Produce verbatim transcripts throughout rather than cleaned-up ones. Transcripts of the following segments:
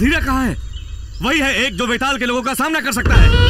मगधीरा कहाँ है? वही है एक जो वेताल के लोगों का सामना कर सकता है।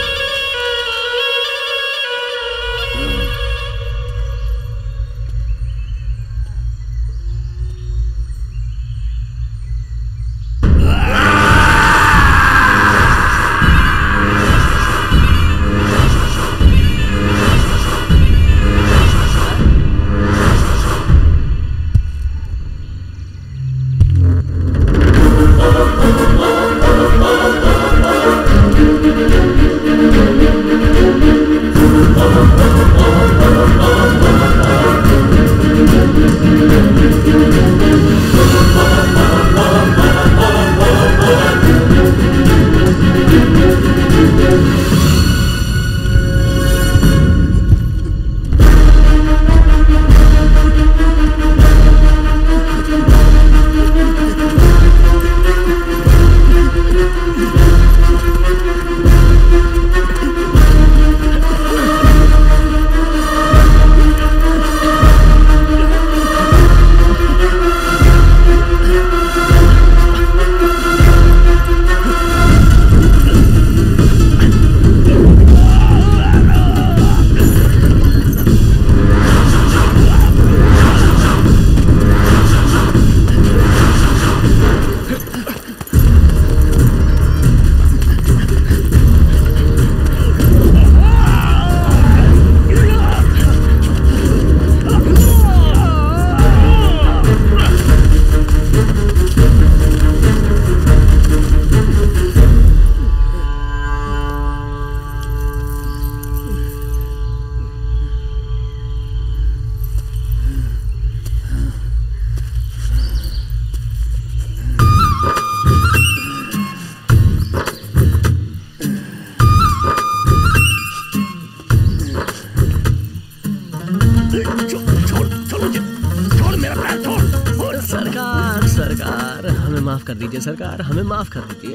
सरकार हमें माफ कर दीजिए।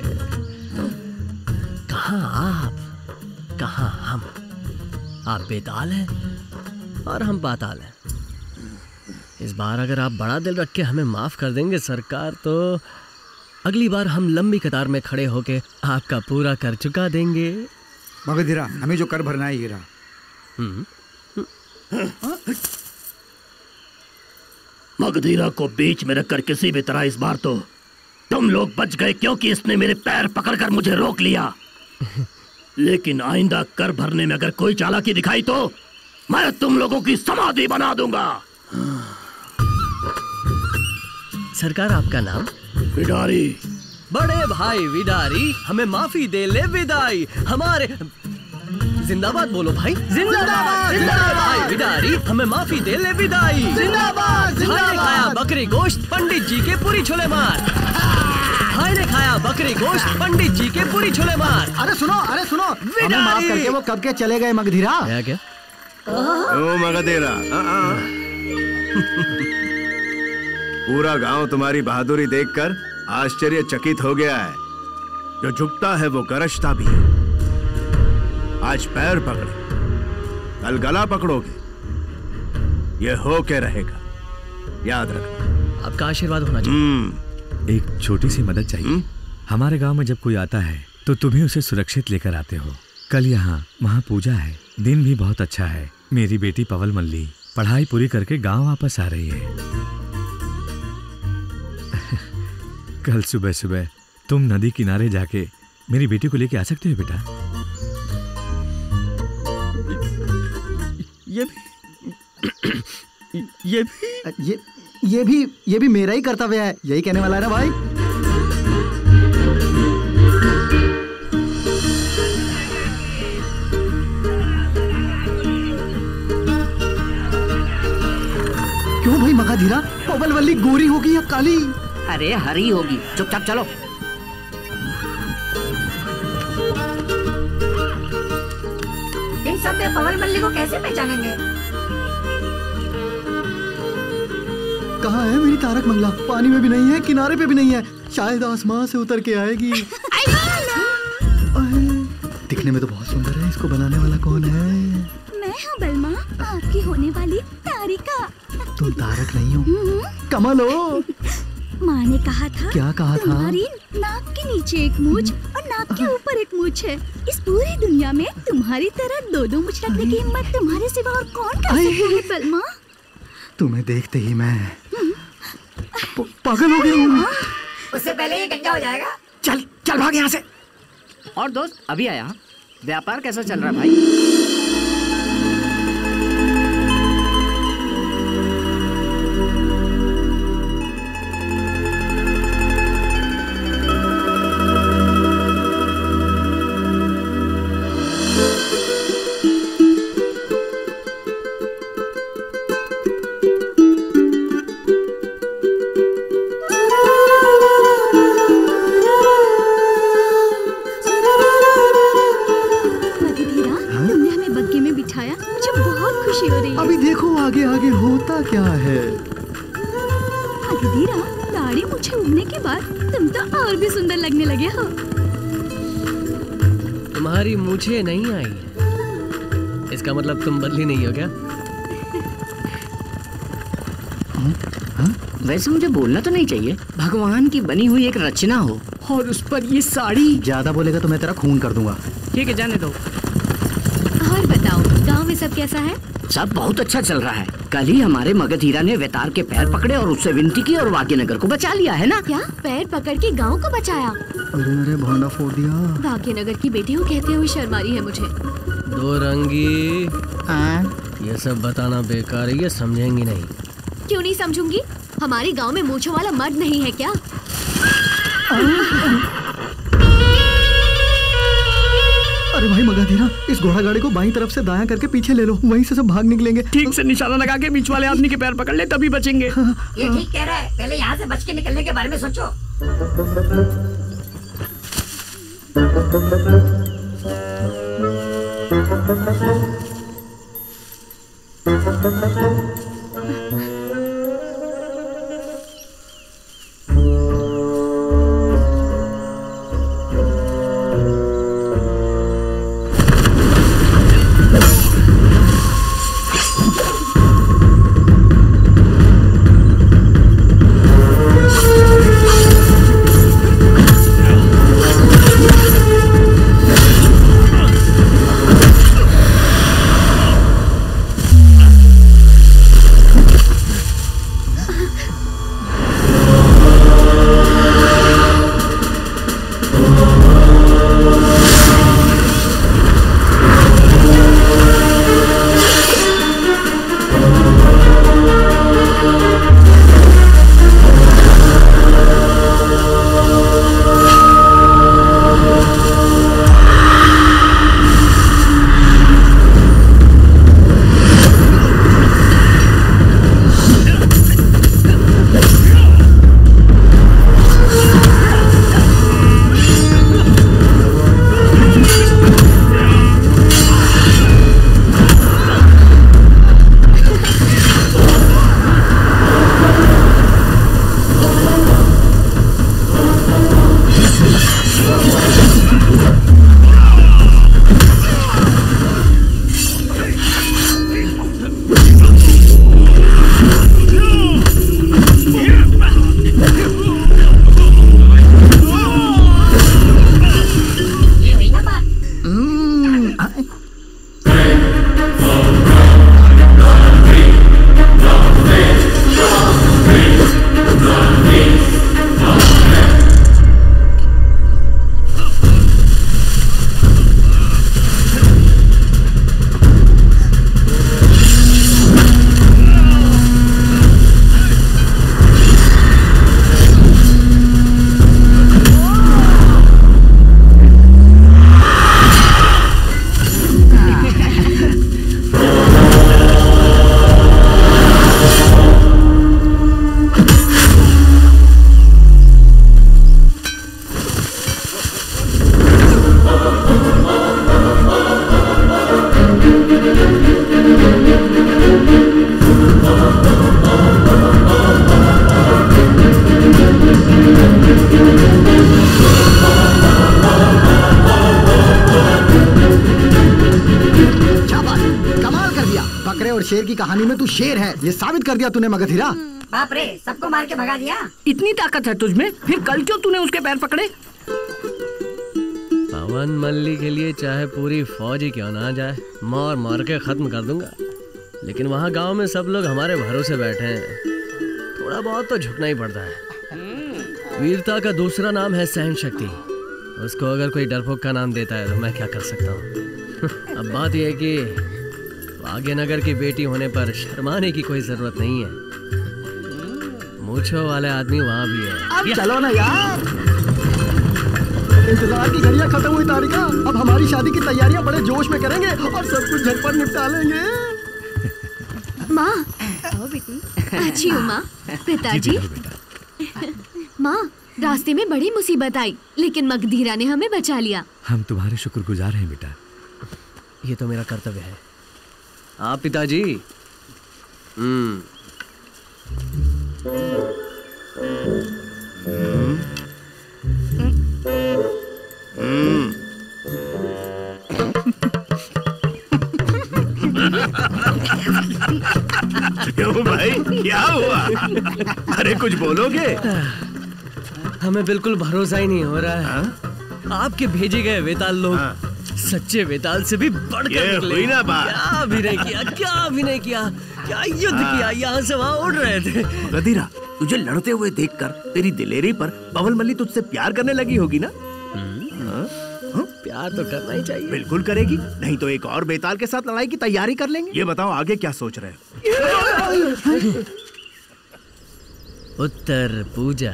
कहाँ आप, कहाँ हम? आप बेताल हैं और हम पाताल हैं। इस बार अगर आप बड़ा दिल रख के हमें माफ कर देंगे सरकार, तो अगली बार हम लंबी कतार में खड़े होके आपका पूरा कर चुका देंगे। मगधीरा, हमें जो कर भरना है ये रहा। मगधीरा को बीच में रखकर किसी भी तरह इस बार तो तुम लोग बच गए, क्योंकि इसने मेरे पैर पकड़कर मुझे रोक लिया। लेकिन आइंदा कर भरने में अगर कोई चालाकी दिखाई तो मैं तुम लोगों की समाधि बना दूंगा। सरकार, आपका नाम? विडारी। बड़े भाई विडारी, हमें माफी दे ले विदाई। हमारे जिंदाबाद बोलो भाई। जिंदाबाद जिंदाबाद भाई विडारी, हमें माफी दे ले विदाई। जिंदाबाद भाई ने खाया बकरी गोश्त, पंडित जी के पूरी छोले मार। भाई ने खाया बकरी गोश्त, पंडित जी के पूरी छोले मार। अरे सुनो, अरे सुनो, हमें माफ करके वो कब के चले गए मगधीरा? क्या क्या? ओ मगधीरा, पूरा गांव तुम्हारी बहादुरी देखकर आश्चर्यचकित हो गया है। जो झुकता है वो गरजता भी है। आज पैर पकड़े, कल गला पकड़ोगे, ये हो के रहेगा, याद रखना। आपका आशीर्वाद होना चाहिए। एक छोटी सी मदद चाहिए। हुँ? हमारे गांव में जब कोई आता है तो तुम्हें उसे सुरक्षित लेकर आते हो। कल यहाँ महापूजा है, दिन भी बहुत अच्छा है। मेरी बेटी पवल मल्ली पढ़ाई पूरी करके गांव वापस आ रही है। कल सुबह सुबह तुम नदी किनारे जाके मेरी बेटी को लेके आ सकते हो बेटा? ये भी ये भी ये ये भी ये भी मेरा ही कर्तव्य है, यही कहने वाला है ना भाई। क्यों भाई मगधीरा, पवल वल्ली गोरी होगी या काली? अरे हरी होगी, चुपचाप चलो। इन सब में पवल वल्ली को कैसे पहचानेंगे? कहाँ है मेरी तारक मंगला? पानी में भी नहीं है, किनारे पे भी नहीं है, शायद आसमान से उतर के आएगी। दिखने में तो बहुत सुंदर है, इसको बनाने वाला कौन है? मैं हूँ बलमा, आपकी होने वाली तारिका। तुम तारक नहीं हो, कमल हो। माँ ने कहा था। क्या कहा था? तुम्हारी नाक के नीचे एक मूछ और नाक के ऊपर एक मूछ है। इस पूरी दुनिया में तुम्हारी तरह दो दो मूछ रखने की हिम्मत तुम्हारे सिवा और कौन कर सकता है सलमा? तुम्हें देखते ही मैं पागल हो गया हूँ। उससे पहले ये गंगा हो जाएगा। चल चल भाग यहाँ से। और दोस्त अभी आया, व्यापार कैसा चल रहा है भाई? अभी देखो आगे आगे होता क्या है। मगधीरा, दाढ़ी मूछें उगने के बाद तुम तो और भी सुंदर लगने लगे हो। तुम्हारी मूछें नहीं आई है, इसका मतलब तुम बदली नहीं हो क्या? वैसे मुझे बोलना तो नहीं चाहिए, भगवान की बनी हुई एक रचना हो और उस पर ये साड़ी। ज्यादा बोलेगा तो मैं तेरा खून कर दूंगा। ठीक है, जाने दो। और बताओ, गांव में सब कैसा है? सब बहुत अच्छा चल रहा है। कल ही हमारे मगधीरा ने वेतार के पैर पकड़े और उससे विनती की और भाग्यनगर को बचा लिया है ना। क्या पैर पकड़ के गांव को बचाया? अरे अरे भांडा फोड़ दिया। भाग्यनगर की बेटी हो कहते हुए शर्मा रही है मुझे। दो रंगी, ये सब बताना बेकार है, ये समझेंगी नहीं। क्यों नहीं समझूंगी? हमारे गांव में मूंछों वाला मर्द नहीं है क्या? अरे भाई मगधीरा, इस घोड़ा गाड़ी को बाईं तरफ से दायां करके पीछे ले लो, वहीं से सब भाग निकलेंगे। ठीक से निशाना लगा के बीच वाले आदमी के पैर पकड़ ले, तभी बचेंगे। ये ठीक कह रहा है, पहले यहाँ से बच के निकलने के बारे में सोचो। शेर की कहानी में तू शेर है, ये साबित कर दिया तूने मगधीरा। बाप रे, सबको मार के भगा दिया। इतनी ताकत है तुझमें, फिर कल क्यों तूने उसके पैर पकड़े? पवन मल्ली के लिए चाहे पूरी फौज ही क्यों ना जाए, मार मार के खत्म कर दूंगा। लेकिन वहाँ गांव में सब लोग हमारे भरोसे बैठे हैं, थोड़ा बहुत तो झुकना ही पड़ता है। वीरता का दूसरा नाम है सहन शक्ति। उसको अगर कोई डरपोक का नाम देता है तो मैं क्या कर सकता हूँ। अब बात यह है कि भाग्यनगर की बेटी होने पर शर्माने की कोई जरूरत नहीं है। मूंछों वाले आदमी वहाँ भी है। अब चलो ना यार, इंतजार की घड़ियां खत्म हुई तारिका। अब हमारी शादी की तैयारियां बड़े जोश में करेंगे और सब कुछ झटपट निपटा लेंगे। माँ, आओ बेटी। अच्छी हो माँ। पिताजी। माँ, रास्ते में बड़ी मुसीबत आई, लेकिन मगधीरा ने हमें बचा लिया। हम तुम्हारे शुक्रगुजार हैं बेटा। ये तो मेरा कर्तव्य है। आप पिताजी। हम्म क्यों भाई, क्या हुआ? अरे कुछ बोलोगे? हमें बिल्कुल भरोसा ही नहीं हो रहा है। हा? आपके भेजे गए वेताल लोग हाँ? सच्चे वेताल से भी बढ़कर निकले। हुई ना बात। क्या अभिनय किया, क्या अभिनय किया, क्या युद्ध हाँ? किया, यहाँ से वहाँ उड़ रहे थे। गधीरा, तुझे लड़ते हुए देखकर तेरी दिलेरी पर पवन मल्ली तुझसे प्यार करने लगी होगी ना? प्यार तो करना ही चाहिए। बिल्कुल करेगी, नहीं तो एक और बेताल के साथ लड़ाई की तैयारी कर लेंगे। ये बताओ आगे क्या सोच रहे हो? उत्तर पूजा।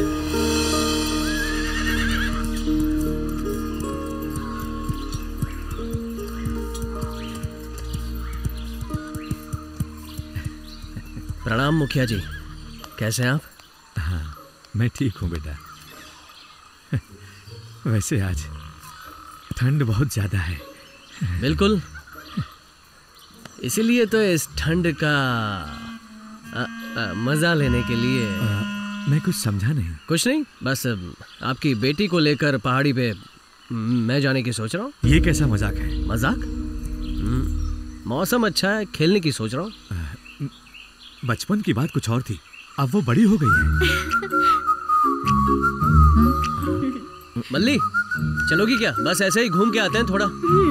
प्रणाम मुखिया जी, कैसे हैं आप? हाँ, मैं ठीक हूँ बेटा। वैसे आज ठंड बहुत ज्यादा है। बिल्कुल, इसीलिए तो इस ठंड का आ, आ, मजा लेने के लिए आ, मैं कुछ समझा नहीं। कुछ नहीं, बस आपकी बेटी को लेकर पहाड़ी पे मैं जाने की सोच रहा हूँ। ये कैसा मजाक है? मजाक? मौसम अच्छा है, खेलने की सोच रहा हूँ। बचपन की बात कुछ और थी, अब वो बड़ी हो गई है। मल्ली, चलोगी क्या? बस ऐसे ही घूम के आते हैं थोड़ा।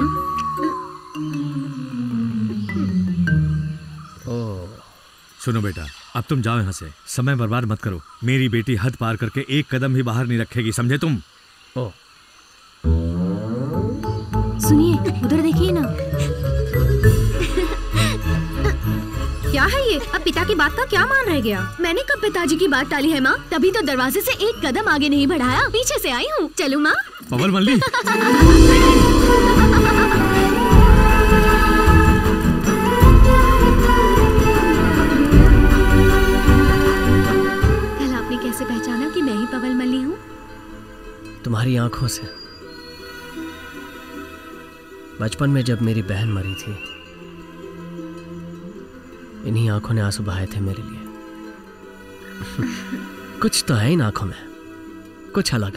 ओ, सुनो बेटा, अब तुम जाओ यहाँ से, समय बर्बाद मत करो। मेरी बेटी हद पार करके एक कदम भी बाहर नहीं रखेगी, समझे तुम? ओ, सुनिए, उधर देखिए ना। क्या है ये? अब पिता की बात का क्या मान रह गया? मैंने कब पिताजी की बात टाली है माँ? तभी तो दरवाजे से एक कदम आगे नहीं बढ़ाया, पीछे से आई हूँ। चलूँ माँ? पवन मल्ली। कल आपने कैसे पहचाना कि मैं ही पवन मल्ली हूँ? तुम्हारी आंखों से। बचपन में जब मेरी बहन मरी थी, इन्हीं आंखों ने आंसू बहाए थे मेरे लिए। कुछ तो है इन आंखों में, कुछ अलग।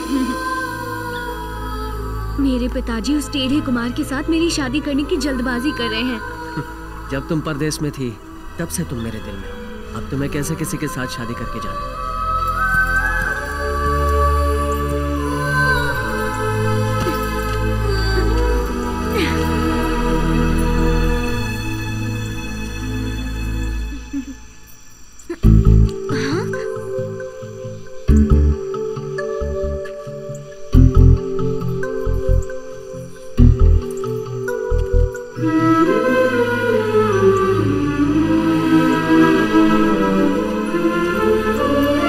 मेरे पिताजी उस टेढ़े कुमार के साथ मेरी शादी करने की जल्दबाजी कर रहे हैं। जब तुम परदेश में थी तब से तुम मेरे दिल में हो। अब तुम्हें कैसे किसी के साथ शादी करके जाना? Hmm.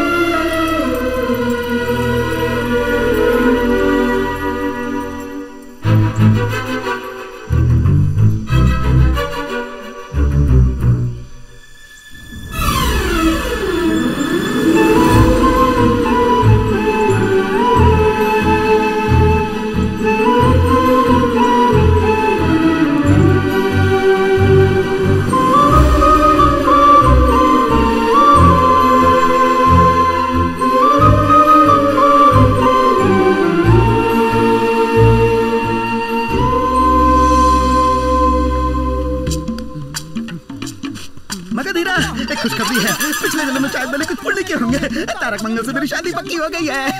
भी है। पिछले जन्म में शायद मैंने कुछ पुण्य किए होंगे। तारक मंगल से मेरी शादी पक्की हो गई है।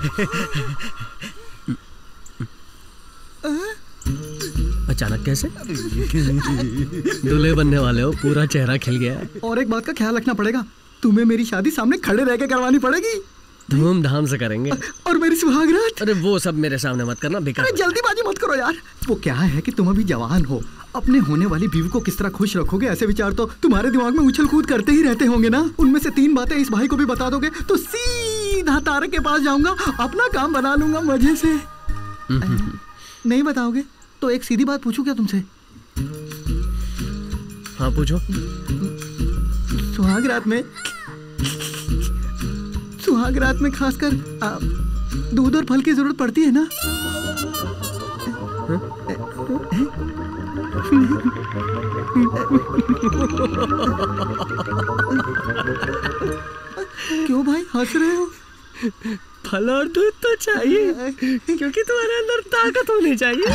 अचानक कैसे? दूल्हे बनने वाले हो, पूरा चेहरा खिल गया है। और एक बात का ख्याल रखना पड़ेगा, तुम्हें मेरी शादी सामने खड़े रह के करवानी पड़ेगी। धूमधाम से करेंगे। और मेरी सुहागरात? अरे वो सब मेरे सामने मत करना, बेकार। अरे जल्दीबाजी मत करो यार। वो क्या है कि तुम अभी जवान हो, अपने होने वाली बीवी को किस तरह खुश रखोगे, ऐसे विचार तो तुम्हारे दिमाग में उछल कूद करते ही रहते होंगे ना। उनमें से तीन बातें इस भाई को भी बता दोगे तो सीधा तारक के पास जाऊंगा, अपना काम बना लूंगा मजे से। नहीं बताओगे तो एक सीधी बात पूछूं क्या तुमसे? हाँ पूछो। सुहाग रात में सुहाग रात में खासकर दूध और फल की जरूरत पड़ती है ना? क्यों भाई हंस रहे हो? फल और दूध तो चाहिए क्योंकि तुम्हारे अंदर ताकत होनी चाहिए।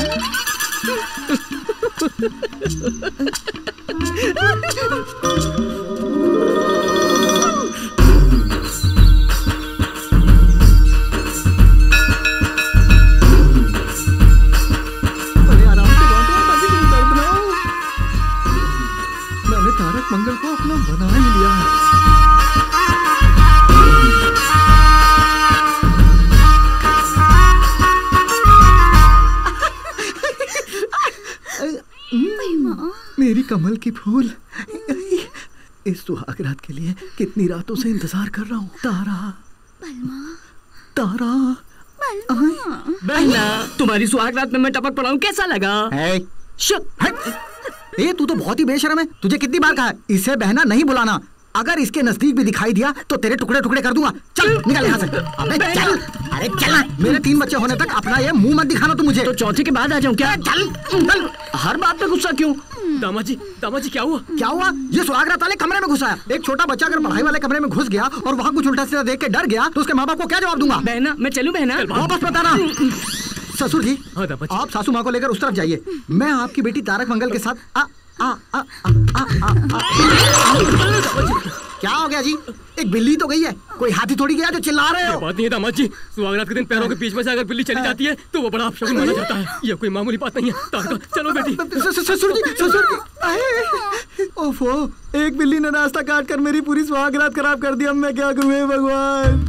मैंने तारक मंगल को अपना बना ही लिया है। मेरी कमल की फूल, इस सुहाग रात के लिए कितनी रातों से इंतजार कर रहा हूँ। तारा तारा बहना, तुम्हारी सुहाग रात में मैं टपक पड़ा हूँ, कैसा लगा? ए, तू तो बहुत ही बेशर्म है। तुझे कितनी बार कहा इसे बहना नहीं बुलाना। अगर इसके नजदीक भी दिखाई दिया तो तेरे टुकड़े टुकड़े कर दूंगा। चल निकल यहाँ से। अबे चल, अरे चल। मेरे तीन बच्चे होने तक अपना ये मुंह मत दिखाना तू मुझे। तो चौथे के बाद आ जाऊँ क्या? चल चल। हर बात पे गुस्सा क्यों? दामाद जी, दामाद जी क्या हुआ? क्या हुआ? ये सुहाग रात वाले कमरे में घुसा है। एक छोटा बच्चा अगर पढ़ाई वाले कमरे में घुस गया और वहाँ कुछ उल्टा सीधा देख के डर गया तो उसके माँ बाप को क्या जवाब दूंगा? बहना, मैं चलूं बहना? वापस बताना। ससुर जी, हाँ, आप सासू माँ को लेकर उस तरफ जाइए। मैं आपकी बेटी तारक मंगल के साथ आ, आ, आ, आ, आ, आ, आ, क्या हो गया जी? एक बिल्ली तो गई है, कोई हाथी थोड़ी गया जो चिल्ला रहे हो? बात नहीं है दामाद जी, सुहागरात के दिन पैरों के बीच में से अगर बिल्ली चली जाती है तो वो बड़ा अपशगुन माना जाता है। ये कोई मामूली बात नहीं है। तारका, चलो बेटी। ससुर जी, ससुर जी। ओफो, एक बिल्ली ने रास्ता काट कर मेरी पूरी सुहागरात खराब कर दी। अब मैं क्या करूँ हे भगवान?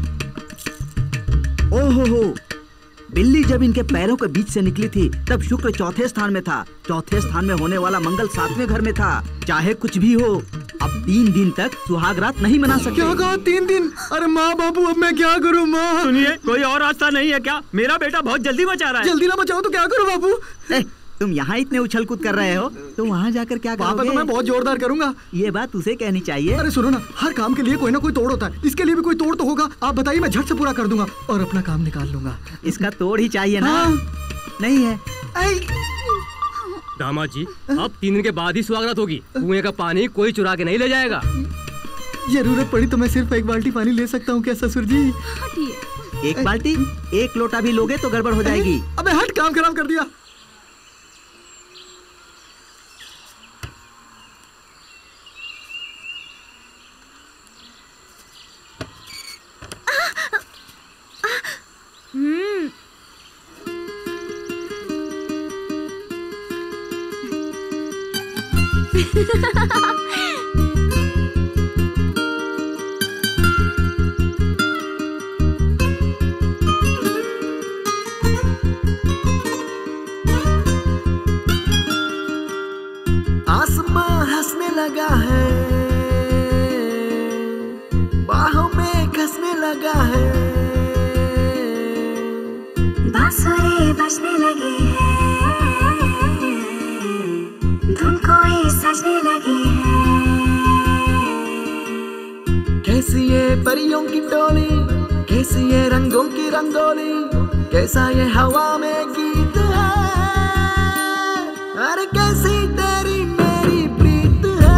ओहो हो, बिल्ली जब इनके पैरों के बीच से निकली थी तब शुक्र चौथे स्थान में था, चौथे स्थान में होने वाला मंगल सातवें घर में था। चाहे कुछ भी हो, अब तीन दिन तक सुहाग रात नहीं मना सकते। क्या कहा? तीन दिन? अरे माँ बाबू, अब मैं क्या करूँ? माँ सुनिए, कोई और रास्ता नहीं है क्या? मेरा बेटा बहुत जल्दी बचा रहा है। जल्दी ना बचाओ तो क्या करूँ बाबू? ए, तुम यहाँ इतने उछल कूद कर रहे हो तो वहाँ जाकर क्या करोगे? तो मैं बहुत जोरदार करूंगा। ये बात उसे कहनी चाहिए। अरे सुनो ना, हर काम के लिए कोई ना कोई तोड़ होता है, इसके लिए भी कोई तोड़ तो होगा। आप बताइए, मैं झट से पूरा कर दूंगा और अपना काम निकाल लूंगा। इसका तोड़ ही चाहिए ना? हाँ। नहीं है। दामाद जी, अब तीन दिन के बाद ही सुहागरात होगी। कुएं का पानी कोई चुरा के नहीं ले जाएगा। जरूरत पड़ी तो मैं सिर्फ एक बाल्टी पानी ले सकता हूँ क्या ससुर जी? एक बाल्टी? एक लोटा भी लोगे तो गड़बड़ हो जाएगी। अबे हट, काम खराब कर दिया। हम्म आसमां हंसने लगा है, बाहों में घसने लगा है, बांसुरी बजने लगी है, धुन कोई सजने लगी है। कैसी ये परियों की टोली, कैसी ये रंगों की रंगोली, कैसा ये हवा में गीत है। अरे कैसी तेरी मेरी प्रीत है,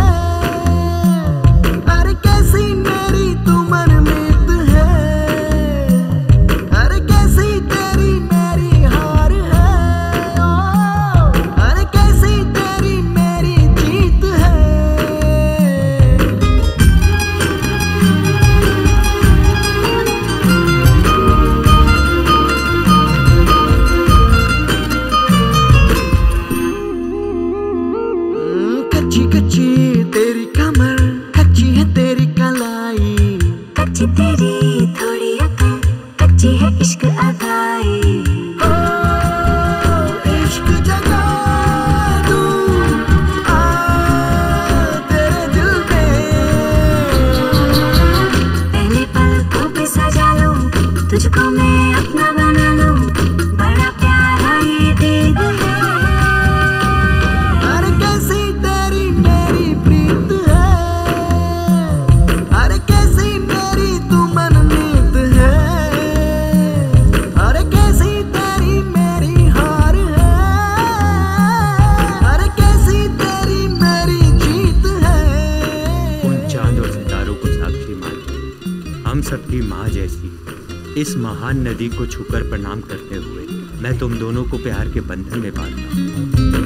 अरे कैसी मेरी तू मनमीत है, अरे कैसी तेरी मेरी हार है, अरे कैसी तेरी मेरी जीत है। मेरी माँ जैसी इस महान नदी को छूकर प्रणाम करते हुए मैं तुम दोनों को प्यार के बंधन में बांधता हूँ।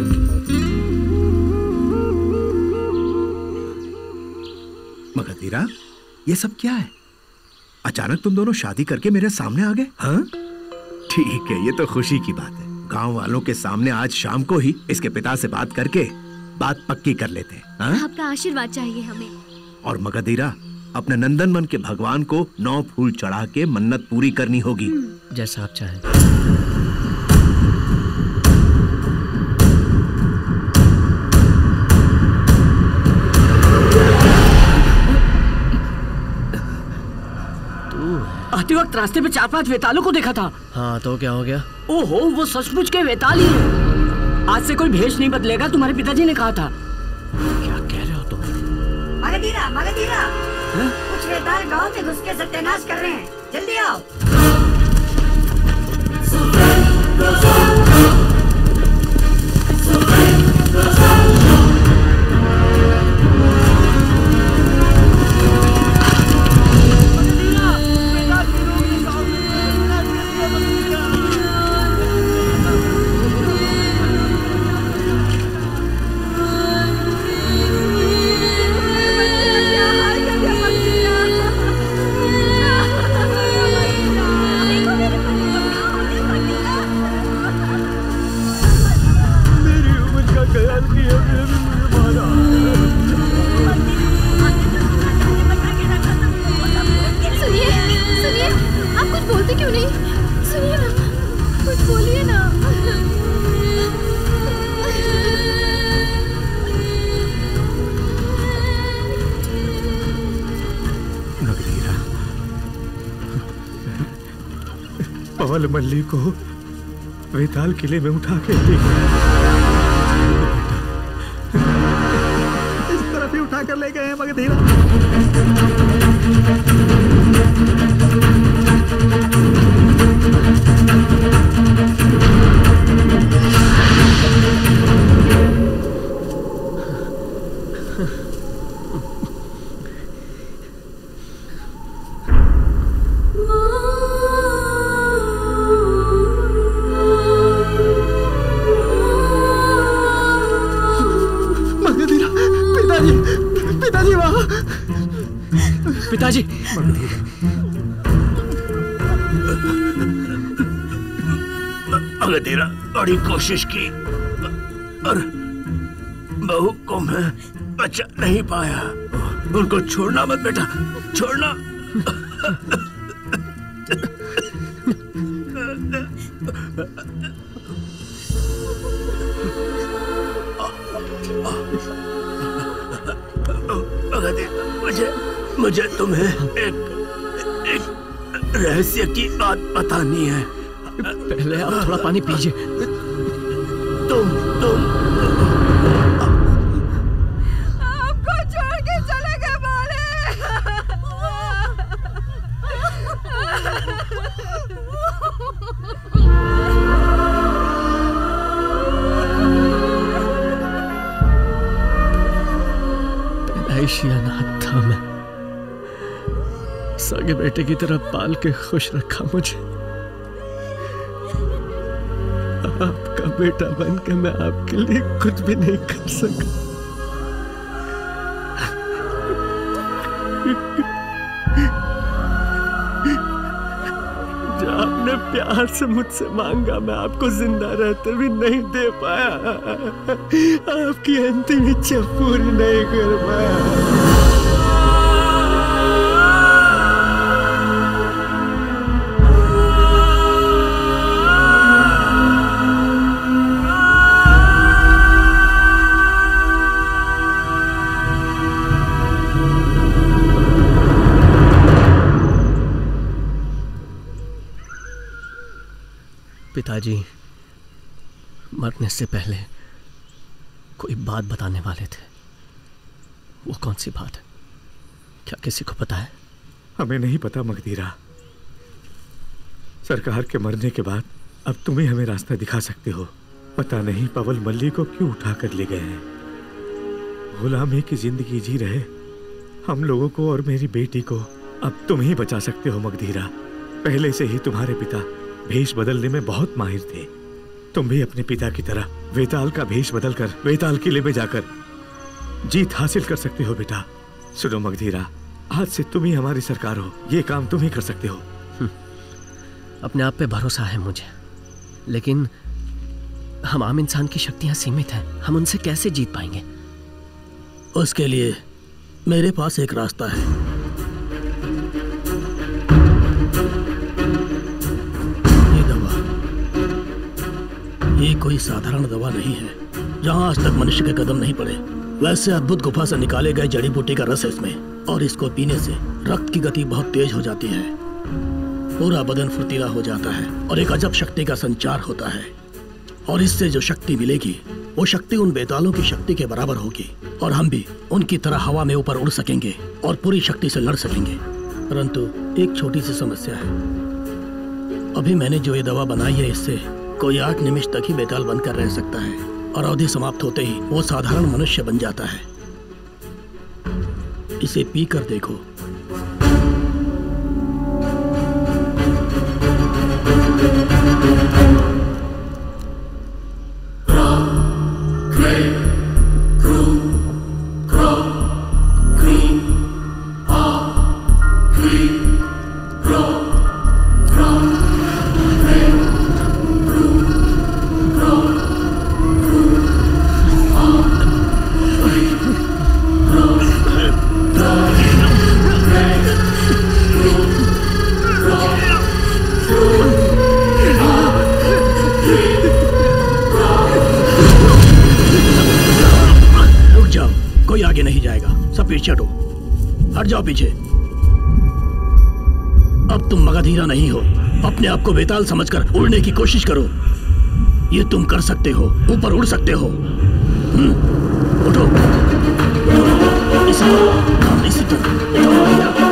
मगधीरा, ये सब क्या है? अचानक तुम दोनों शादी करके मेरे सामने आ गए? हाँ? ठीक है, ये तो खुशी की बात है। गांव वालों के सामने आज शाम को ही इसके पिता से बात करके बात पक्की कर लेते हैं। हाँ? आपका आशीर्वाद चाहिए हमें। और मगधीरा, अपने नंदनवन के भगवान को नौ फूल चढ़ा के मन्नत पूरी करनी होगी। जैसा आप चाहें। आते वक्त रास्ते पे चार पांच वेतालों को देखा था। हाँ तो क्या हो गया? ओहो, वो सचमुच के वेताल ही हैं। आज से कोई भेष नहीं बदलेगा, तुम्हारे पिताजी ने कहा था। क्या कह रहे हो तुम? मगधीरा, मगधीरा, कुछ वेताल गांव में घुस के सत्यानाश कर रहे हैं, जल्दी आओ। पवल मल्ली को वेताल किले में उठा के ले इस तरफ ही उठा कर ले गए हैं मगधीरा। पिताजी, मगधीरा बड़ी कोशिश की और बहू को मैं बचा नहीं पाया। उनको छोड़ना मत बेटा, छोड़ना। मुझे मुझे तुम्हें एक एक रहस्य की बात बतानी है। पहले आप थोड़ा पानी पीजिए। तुम तुम आपको छोड़ के चले गए पैदाइशियानाथ था मैं, सगे बेटे की तरह पाल के खुश रखा मुझे। आपका बेटा बन के मैं आपके लिए कुछ भी नहीं कर सका। जो आपने प्यार से मुझसे मांगा मैं आपको जिंदा रहते भी नहीं दे पाया। आपकी अंतिम इच्छा पूरी नहीं कर पाया। पिताजी मरने से पहले कोई बात बताने वाले थे। वो कौन सी बात है? क्या किसी को पता है? हमें नहीं पता मगधीरा। सरकार के मरने के बाद अब तुम ही हमें रास्ता दिखा सकते हो। पता नहीं पवल मल्ली को क्यों उठा कर ले गए हैं। गुलामी की जिंदगी जी रहे हम लोगों को और मेरी बेटी को अब तुम ही बचा सकते हो मगधीरा। पहले से ही तुम्हारे पिता भेष बदलने में बहुत माहिर थे। तुम भी अपने पिता की तरह वेताल का भेष बदलकर वेताल किले में जाकर जीत हासिल कर सकते हो बेटा। सुनो मगधीरा, आज से तुम ही हमारी सरकार हो। ये काम तुम ही कर सकते हो। अपने आप पे भरोसा है मुझे, लेकिन हम आम इंसान की शक्तियां सीमित हैं। हम उनसे कैसे जीत पाएंगे? उसके लिए मेरे पास एक रास्ता है। ये दवा, ये कोई साधारण दवा नहीं है। जहां आज तक मनुष्य के कदम नहीं पड़े, वैसे अद्भुत गुफा से निकाले गए जड़ी बूटी का रस है इसमें, और इसको पीने से रक्त की गति बहुत तेज हो जाती है, पूरा बदन फुर्तीला हो जाता है और एक अजब शक्ति का संचार होता है। और इससे जो शक्ति मिलेगी वो शक्ति उन बेतालों की शक्ति के बराबर होगी, और हम भी उनकी तरह हवा में ऊपर उड़ सकेंगे और पूरी शक्ति से लड़ सकेंगे। परंतु एक छोटी सी समस्या है। अभी मैंने जो ये दवा बनाई है, इससे कोई आठ निमिष तक ही बेताल बनकर रह सकता है, और अवधि समाप्त होते ही वो साधारण मनुष्य बन जाता है। इसे पी कर देखो। पीछे। अब तुम मगधीरा नहीं हो। अपने आप को बेताल समझकर उड़ने की कोशिश करो। ये तुम कर सकते हो, ऊपर उड़ सकते हो। उठो, इसी तरह, इसी तरह।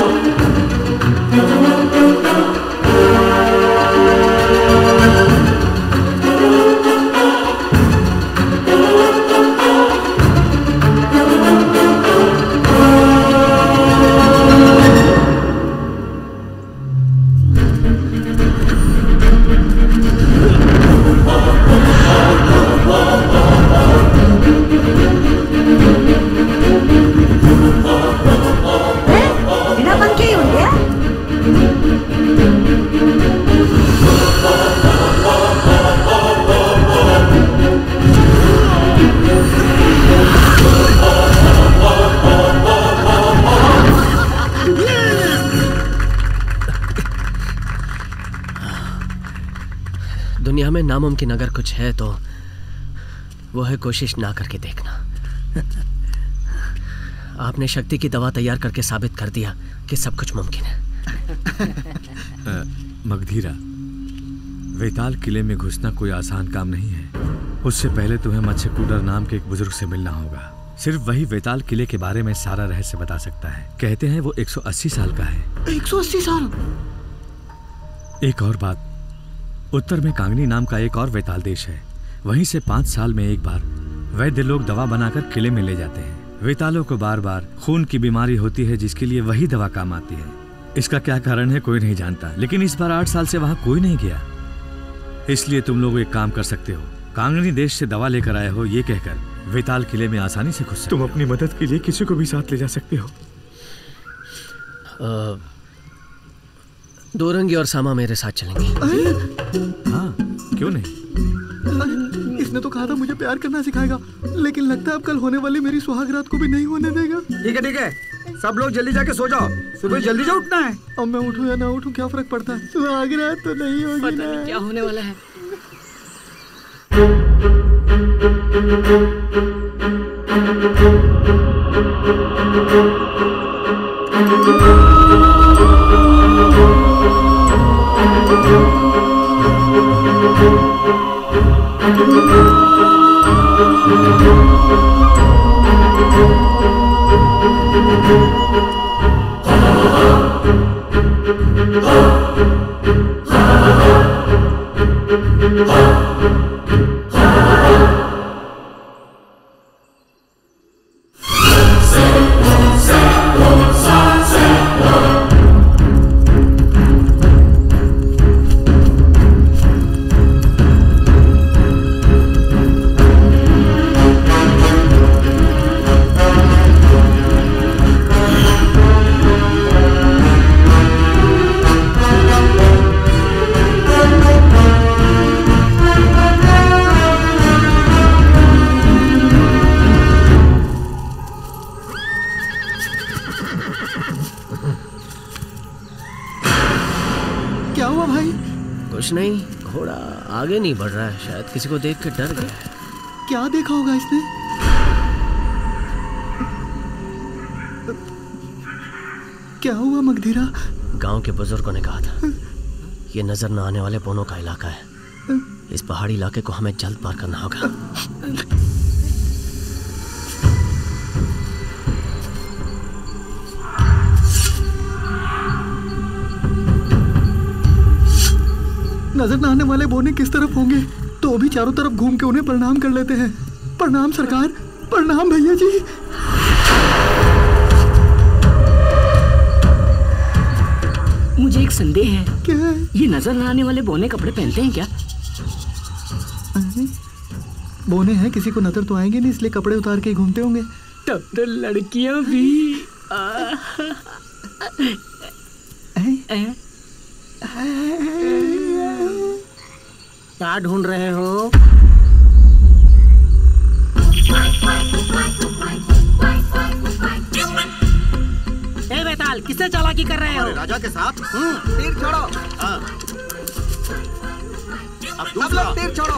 दुनिया में नामुमकिन अगर कुछ है तो वो है कोशिश ना करके देखना। आपने शक्ति की दवा तैयार करके साबित कर दिया कि सब कुछ मुमकिन है। आ, मगधीरा, वेताल किले में घुसना कोई आसान काम नहीं है। उससे पहले तुम्हें मत्स्यकूटर नाम के एक बुजुर्ग से मिलना होगा। सिर्फ वही वेताल किले के बारे में सारा रहस्य बता सकता है। कहते हैं वो एक सौ अस्सी साल का है। एक सौ अस्सी साल? एक और बात, उत्तर में कांगनी नाम का एक और वेताल देश है। वहीं से पांच साल में एक बार वैद्य लोग दवा बनाकर किले में ले जाते हैं। वेतालों को बार बार खून की बीमारी होती है, जिसके लिए वही दवा काम आती है। इसका क्या कारण है कोई नहीं जानता, लेकिन इस बार आठ साल से वहां कोई नहीं गया। इसलिए तुम लोग एक काम कर सकते हो, कांगनी देश से दवा लेकर आए हो ये कहकर वेताल किले में आसानी से घुस सकते। तुम अपनी मदद के लिए किसी को भी साथ ले जा सकते हो। आ... दोरंगी और सामा मेरे साथ चलेंगे। हाँ, क्यों नहीं? इसने तो कहा था मुझे प्यार करना सिखाएगा, लेकिन लगता है अब कल होने वाली मेरी सुहागरात को भी नहीं होने देगा। ठीक है ठीक है, सब लोग जल्दी जाके सो जाओ, सुबह जल्दी जा उठना है। अब मैं उठूं या ना उठूं क्या फर्क पड़ता है? सुहागरात तो नहीं होगी। पता नहीं क्या होने वाला है। Say, say, say, say, say, कुछ नहीं, घोड़ा आगे नहीं बढ़ रहा है, शायद किसी को देख के डर गया है। क्या देखा होगा इसने? क्या हुआ मगधीरा? गांव के बुजुर्गों ने कहा था ये नजर न आने वाले बोनों का इलाका है। इस पहाड़ी इलाके को हमें जल्द पार करना होगा। नजर न आने वाले बोने किस तरफ होंगे? तो भी चारों तरफ घूम के उन्हें प्रणाम कर लेते हैं। प्रणाम सरकार, प्रणाम भैया जी। मुझे एक संदेह है। क्या है? ये नजर न आने वाले बोने कपड़े पहनते हैं क्या? बोने हैं, किसी को नजर तो आएंगे नहीं, इसलिए कपड़े उतार के घूमते होंगे। तब तो लड़कियां भी क्या ढूंढ रहे हो? ए बेताल, किससे चालाकी कर रहे हो? राजा के साथ। तीर छोड़ो। हाँ। अब सब लोग तीर छोड़ो।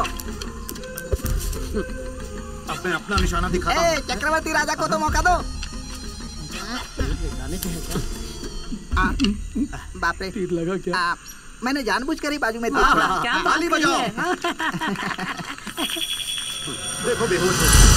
अब मैं अपना निशाना दिखाता हूँ। चक्रवर्ती राजा को तो मौका दो। आ, बाप रे, तीर लगा क्या? आ, मैंने जानबूझकर ही बाजू में तीर छोड़ा। क्या ताली बजाओ। देखो बेहोश हो।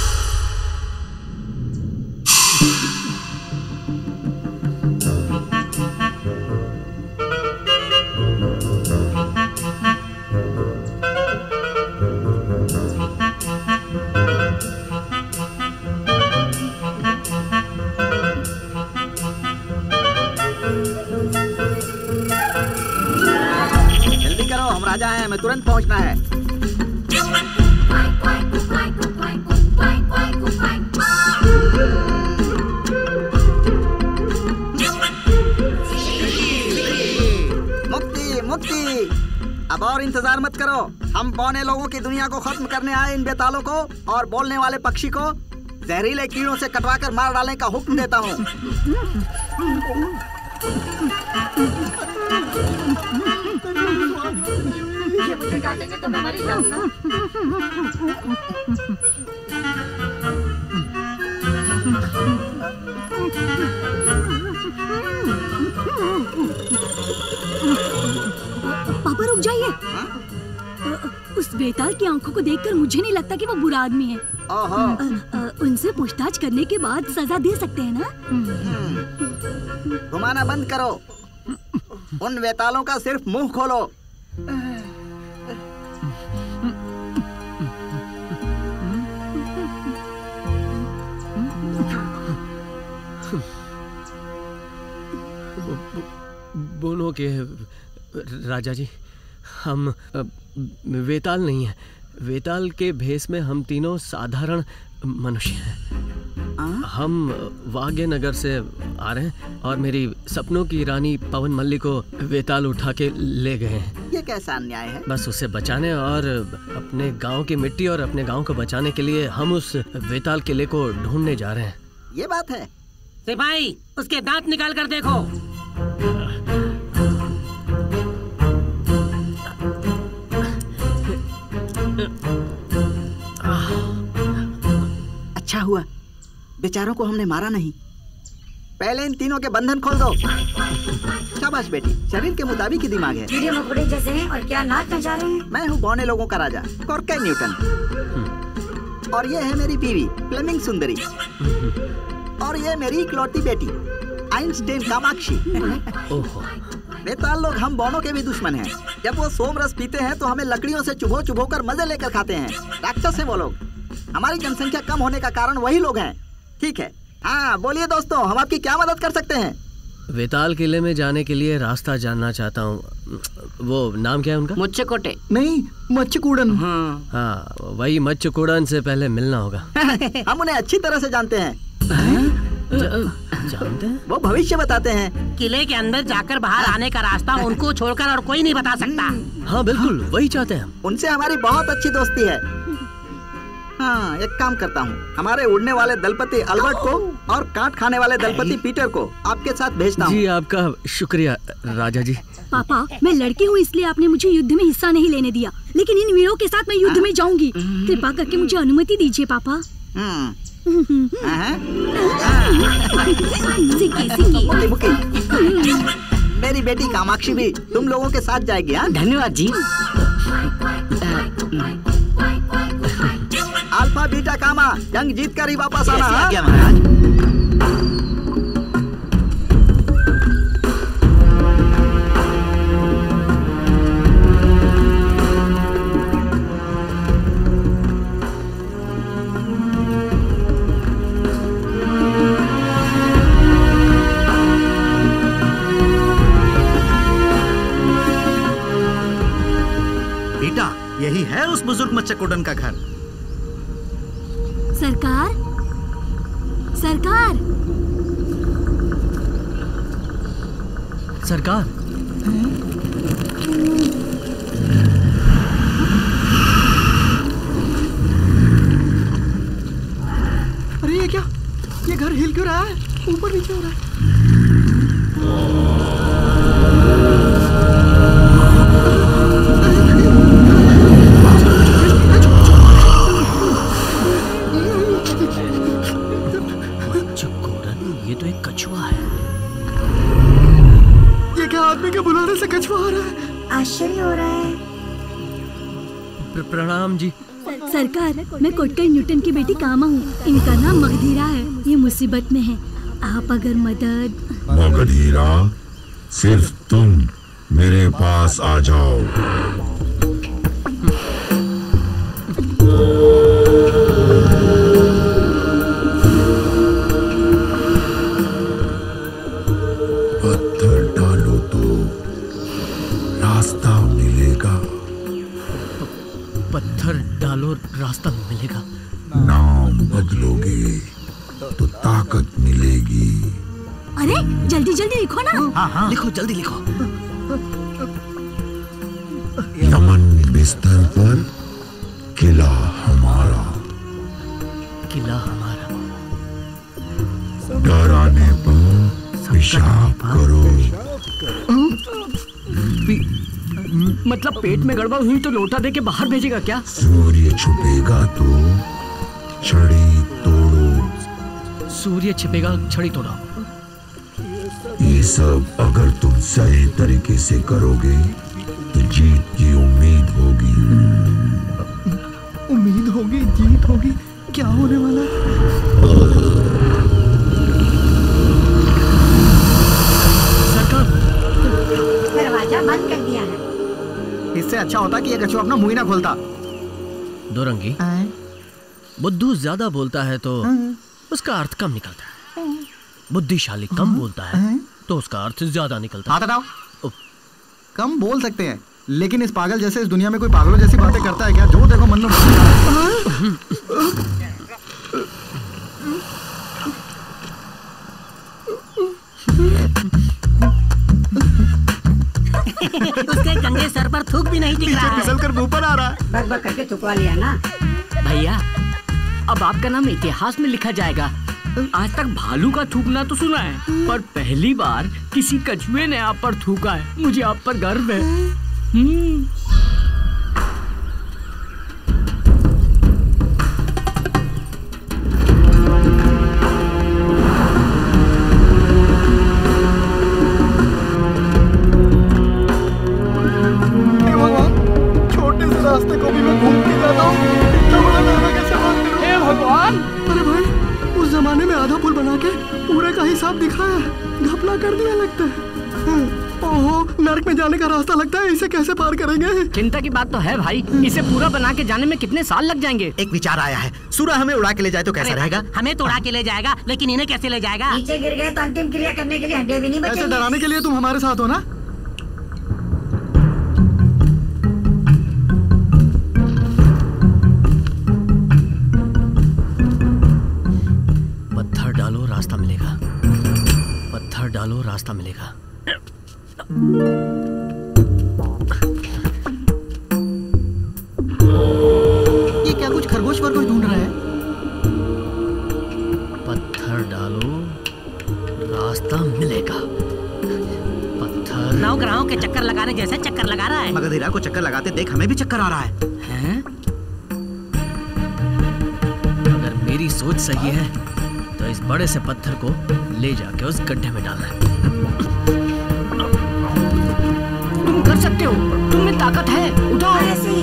राजा है, मैं तुरंत पहुंचना है। मुक्ति मुक्ति, अब और इंतजार मत करो। हम बौने लोगों की दुनिया को खत्म करने आए इन बेतालों को और बोलने वाले पक्षी को जहरीले कीड़ों से कटवाकर मार डालने का हुक्म देता हूँ। ये मुझे काटेंगे तो मैं मर ही जाऊंगा। पापा रुक जाइए। उस बेताल की आंखों को देखकर मुझे नहीं लगता कि वो बुरा आदमी है। ओहो। उनसे पूछताछ करने के बाद सजा दे सकते हैं ना? घुमाना बंद करो। उन बेतालों का सिर्फ मुंह खोलो। बोनो के राजा जी, हम वेताल नहीं है। वेताल के भेष में हम तीनों साधारण मनुष्य हैं। हम वाग्य नगर से आ रहे हैं और मेरी सपनों की रानी पवन मल्ली को वेताल उठा के ले गए हैं। ये कैसा अन्याय है? बस उसे बचाने और अपने गांव की मिट्टी और अपने गांव को बचाने के लिए हम उस वेताल किले को ढूंढने जा रहे हैं। ये बात है। सिपाही, उसके दांत निकाल कर देखो। अच्छा हुआ बेचारों को हमने मारा नहीं। पहले इन तीनों के बंधन खोल दो। शाबाश बेटी, शरीर के मुताबिक ही दिमाग है। कीड़े मकोड़े जैसे हैं और क्या नाच नचा रहे हैं। मैं हूँ बौने लोगों का राजा, कोर्के न्यूटन। और ये है मेरी बीवी फ्लेमिंग सुंदरी। और ये मेरी इकलौती बेटी आइंस्टाइन कामाक्षी। बेताल लोग हम बौनों के भी दुश्मन हैं। जब वो सोम रस पीते हैं तो हमें लकड़ियों से चुभो चुभो कर मजे लेकर खाते हैं। राक्षस हैं वो लोग। हमारी जनसंख्या कम होने का कारण वही लोग हैं। ठीक है, हाँ बोलिए दोस्तों, हम आपकी क्या मदद कर सकते हैं? वेताल किले में जाने के लिए रास्ता जानना चाहता हूँ। वो नाम क्या है उनका? मुच्चकोटे। नहीं, मच्छकुड़न। हाँ हाँ, वही मच्छकुड़न से पहले मिलना होगा। हम उन्हें अच्छी तरह से जानते हैं। जानते हैं? वो भविष्य बताते हैं। किले के अंदर जाकर बाहर आने का रास्ता उनको छोड़कर और कोई नहीं बता सकता। हाँ बिल्कुल, वही चाहते हैं। उनसे हमारी बहुत अच्छी दोस्ती है। हाँ, एक काम करता हूँ, हमारे उड़ने वाले दलपति अल्बर्ट को और काट खाने वाले दलपति पीटर को आपके साथ भेजता हूँ। जी आपका शुक्रिया राजा जी। पापा, मैं लड़की हूँ इसलिए आपने मुझे युद्ध में हिस्सा नहीं लेने दिया, लेकिन इन वीरों के साथ मैं युद्ध में जाऊंगी। कृपा करके मुझे अनुमति दीजिए पापा। बुकी, बुकी। मेरी बेटी कामाक्षी भी तुम लोगों के साथ जाएगी। हाँ, धन्यवाद जी। अल्फा बीटा कामा, जंग जीत कर ही वापस आना। हाँ? क्या महाराज? बेटा, यही है उस बुजुर्ग मच्छकुडन का घर। सरकार, सरकार, सरकार। अरे ये क्या? ये घर हिल क्यों रहा है? ऊपर नीचे हो रहा है। ये तो एक कछुआ है। ये क्या आदमी के बुलाने से कछुआ आ रहा है? आश्चर्य हो रहा है। प्र, प्रणाम जी। सरकार, मैं कोटकर न्यूटन की बेटी कामा हूँ। इनका नाम मगधीरा है। ये मुसीबत में है, आप अगर मदद। मगधीरा, सिर्फ तुम मेरे पास आ जाओ। पत्थर डालो तो रास्ता मिलेगा। पत्थर डालो रास्ता मिलेगा। नाम बदलोगे तो ताकत मिलेगी। अरे जल्दी जल्दी लिखो ना। हाँ हाँ लिखो, जल्दी लिखो। यमन बिस्तर पर किला हमारा। किला हमारा। डराने पर पेशाब करो। मतलब पेट में गड़बड़ हुई तो लोटा दे के बाहर भेजेगा क्या? सूर्य छुपेगा तो छड़ी तोड़ो। सूर्य छिपेगा, छड़ी तोड़ो। ये सब अगर तुम सही तरीके से करोगे तो जीत की उम्मीद होगी। उम्मीद होगी, जीत होगी। क्या होने वाला है? सरकार, दरवाजा बंद कर दिया है। इससे अच्छा होता कि ये कछुआ अपना मुंह ही ना खोलता। दोरंगी, बुद्धू ज्यादा बोलता है तो उसका अर्थ कम निकलता है। बुद्धिशाली कम बोलता है तो उसका अर्थ ज्यादा निकलता है। हाथ हटाओ। कम बोल सकते हैं, लेकिन इस पागल जैसे इस दुनिया में कोई पागलों जैसी बातें करता है क्या? जो देखो मन में उसके गंगे सर पर थूक भी नहीं टिक रहा है। फिसल कर मुंह पर आ रहा है। बक बक करके थुकवा लिया ना। भैया, अब आपका नाम इतिहास में लिखा जाएगा। आज तक भालू का थूकना तो सुना है, पर पहली बार किसी कछुए ने आप पर थूका है। मुझे आप पर गर्व है। हम्म। छोटे से रास्ते को भी मैं घूम के जाता हूँ। इतना बड़ा नारा कैसे बात करूं? हे भगवान! अरे भाई, उस जमाने में आधा पुल बना के पूरे का हिसाब दिखाया, घपला कर दिया लगता है। ओहो, नर्क में जाने का रास्ता लगता है। इसे कैसे पार करेंगे? चिंता की बात तो है भाई, इसे पूरा बना के जाने में कितने साल लग जाएंगे। एक विचार आया है, सूरा हमें उड़ा के ले जाए तो कैसा रहेगा? हमें तो उड़ा के ले जाएगा, लेकिन इन्हें कैसे ले जाएगा? नीचे गिर गए तो अंतिम क्रिया करने के लिए हड्डियां भी नहीं बचेंगी। ऐसे डराने के लिए तुम हमारे साथ हो ना? पत्थर डालो रास्ता मिलेगा। पत्थर डालो रास्ता मिलेगा। ये क्या कुछ खरगोश वरगोश ढूंढ रहा है? गांव के चक्कर लगाने जैसे चक्कर लगा रहा है। मगधीरा को चक्कर लगाते देख हमें भी चक्कर आ रहा है। हैं? अगर मेरी सोच सही है तो इस बड़े से पत्थर को ले जाके उस गड्ढे में डालना है। तुम कर सकते हो, तुम में ताकत है, उठाओ। ऐसे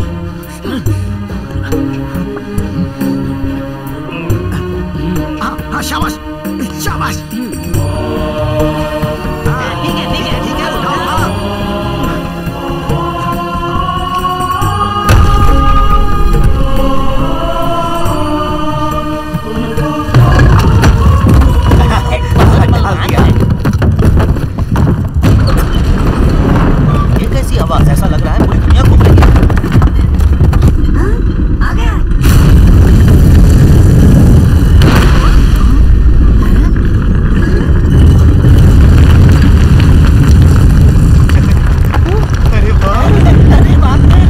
हाँ हाँ शाबाश शाबाश। ठीक है ठीक है ठीक है उठाओ। ये कैसी आवाज, ऐसा लग रहा है पूरी दुनिया घूम रही है। आ गया। अरे वाह, अरे बाप रे।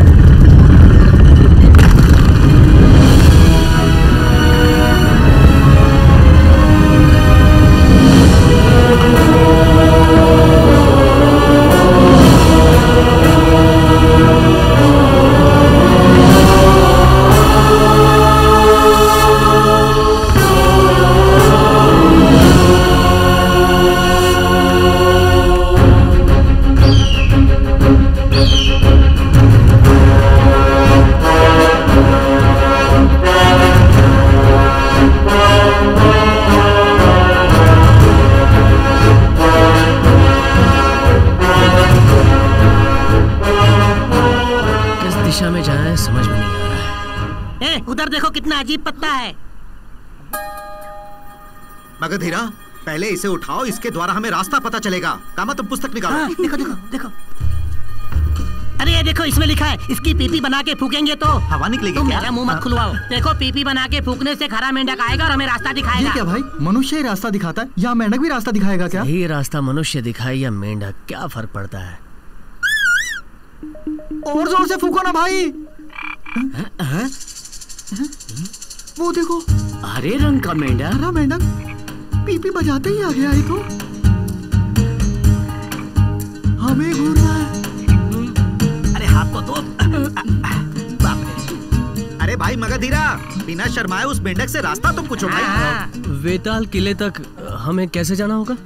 किस दिशा में जाएं समझ में नहीं आ रहा है। ए, उधर देखो कितना अजीब पत्ता है। मगधीरा पहले इसे उठाओ, इसके द्वारा हमें रास्ता पता चलेगा। कामा तुम पुस्तक निकालो। हाँ, देखो देखो देखो। अरे ये देखो इसमें लिखा है इसकी पीपी बना के फूकेंगे तो हवा निकलेगी। तुम क्या? मेरा मुंह मत खुलवाओ। देखो पीपी बना के फूकने से खरा मेंढक आएगा और हमें रास्ता ये दिखाएगा। क्या भाई, मनुष्य ही रास्ता दिखाता है या मेंढक भी रास्ता दिखाएगा क्या? यही रास्ता मनुष्य दिखाए या मेंढक, क्या फर्क पड़ता है? और जोर से फूको ना भाई। हैं? वो देखो, हरे रंग का मेंढक। हरा मेंढक पीपी बजाते ही आ गया एक को। हमें घूर रहा है। अरे हाथ तो दो। बाप रे। अरे भाई मगधीरा, बिना शर्माए उस मेंढक से रास्ता तुम पूछो भाई। वेताल किले तक हमें कैसे जाना होगा?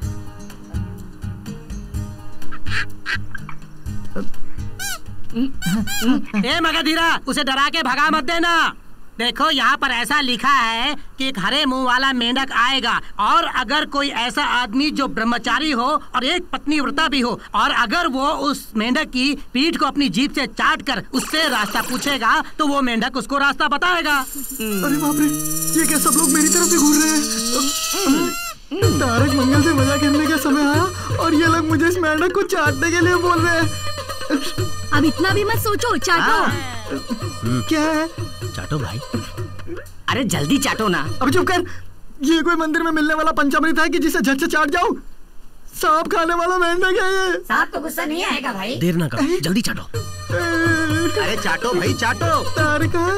ए मगधीरा, उसे डरा के भगा मत देना। देखो यहाँ पर ऐसा लिखा है कि एक हरे मुंह वाला मेंढक आएगा और अगर कोई ऐसा आदमी जो ब्रह्मचारी हो और एक पत्नी व्रता भी हो और अगर वो उस मेंढक की पीठ को अपनी जीभ से चाट कर उससे रास्ता पूछेगा तो वो मेंढक उसको रास्ता बताएगा। अरे बाप रे, ये क्या सब लोग मेरी तरफ ही घूर रहे हैं? तारक मंगल से मजा करने का समय आया और ये लोग मुझे इस मेंढक को चाटने के लिए बोल रहे हैं। अब इतना भी मत सोचो, चाटो। क्या है? चाटो भाई। अरे जल्दी चाटो ना। अब चुप कर। ये कोई मंदिर में मिलने वाला पंचामृत है कि जिसे झट से चाट जाऊं? सांप खाने वाला मेंढक है ये। सांप को गुस्सा नहीं आएगा भाई। देर ना करो, जल्दी चाटो। अरे चाटो भाई चाटो। तारक है।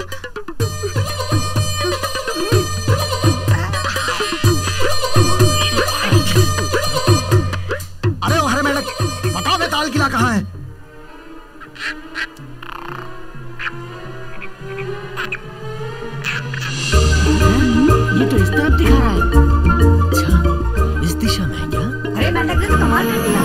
अरे ओ हरे मेंढक, बताओ वेताल किला कहाँ है? ये तो इस तरफ दिखा रहा है। अच्छा, इस दिशा में है क्या? अरे मेंढक ने तो कमाल कर दिया।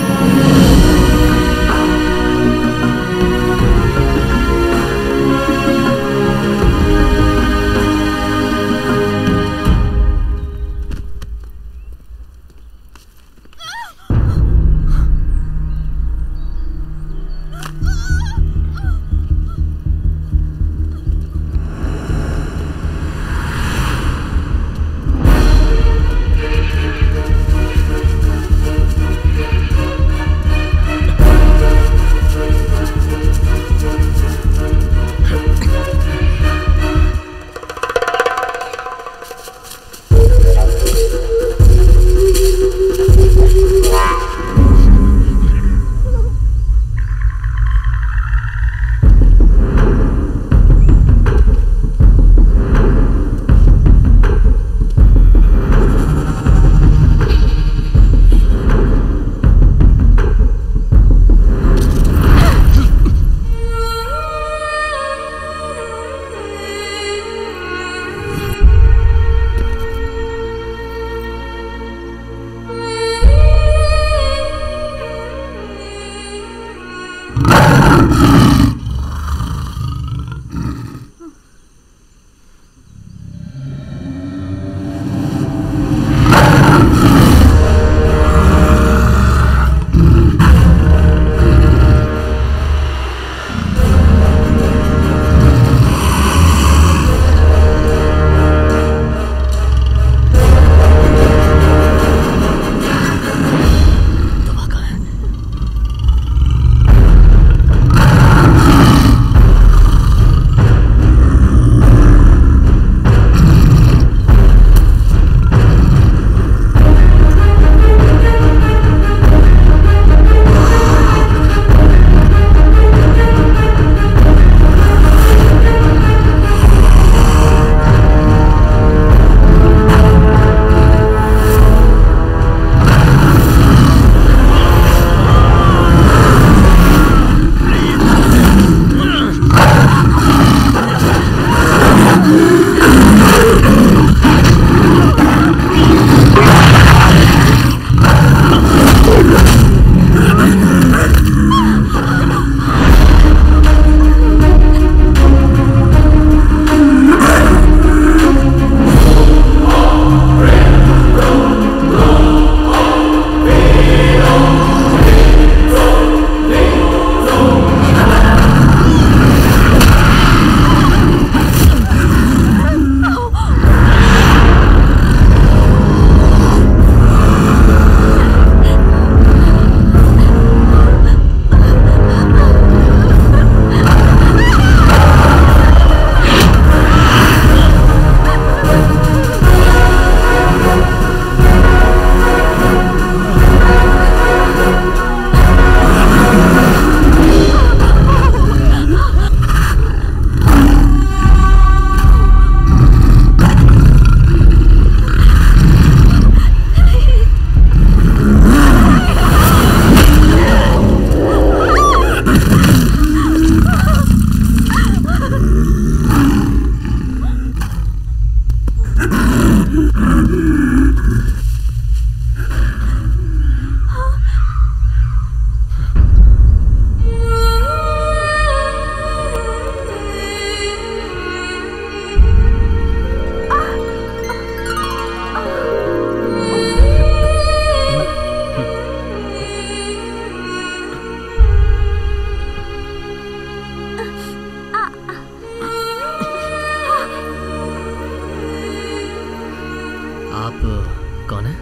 कौन है?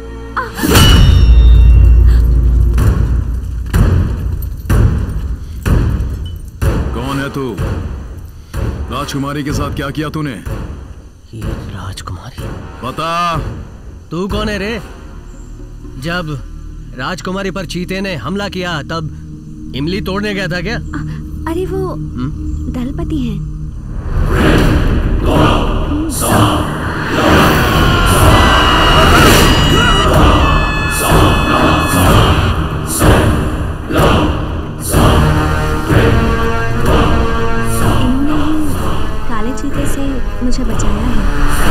कौन है तू? राजकुमारी के साथ क्या किया तूने? ये राजकुमारी? बता। तू कौन है रे? जब राजकुमारी पर चीते ने हमला किया तब इमली तोड़ने गया था क्या? अरे वो दलपति हैं। काले चीते से मुझे बचाया है।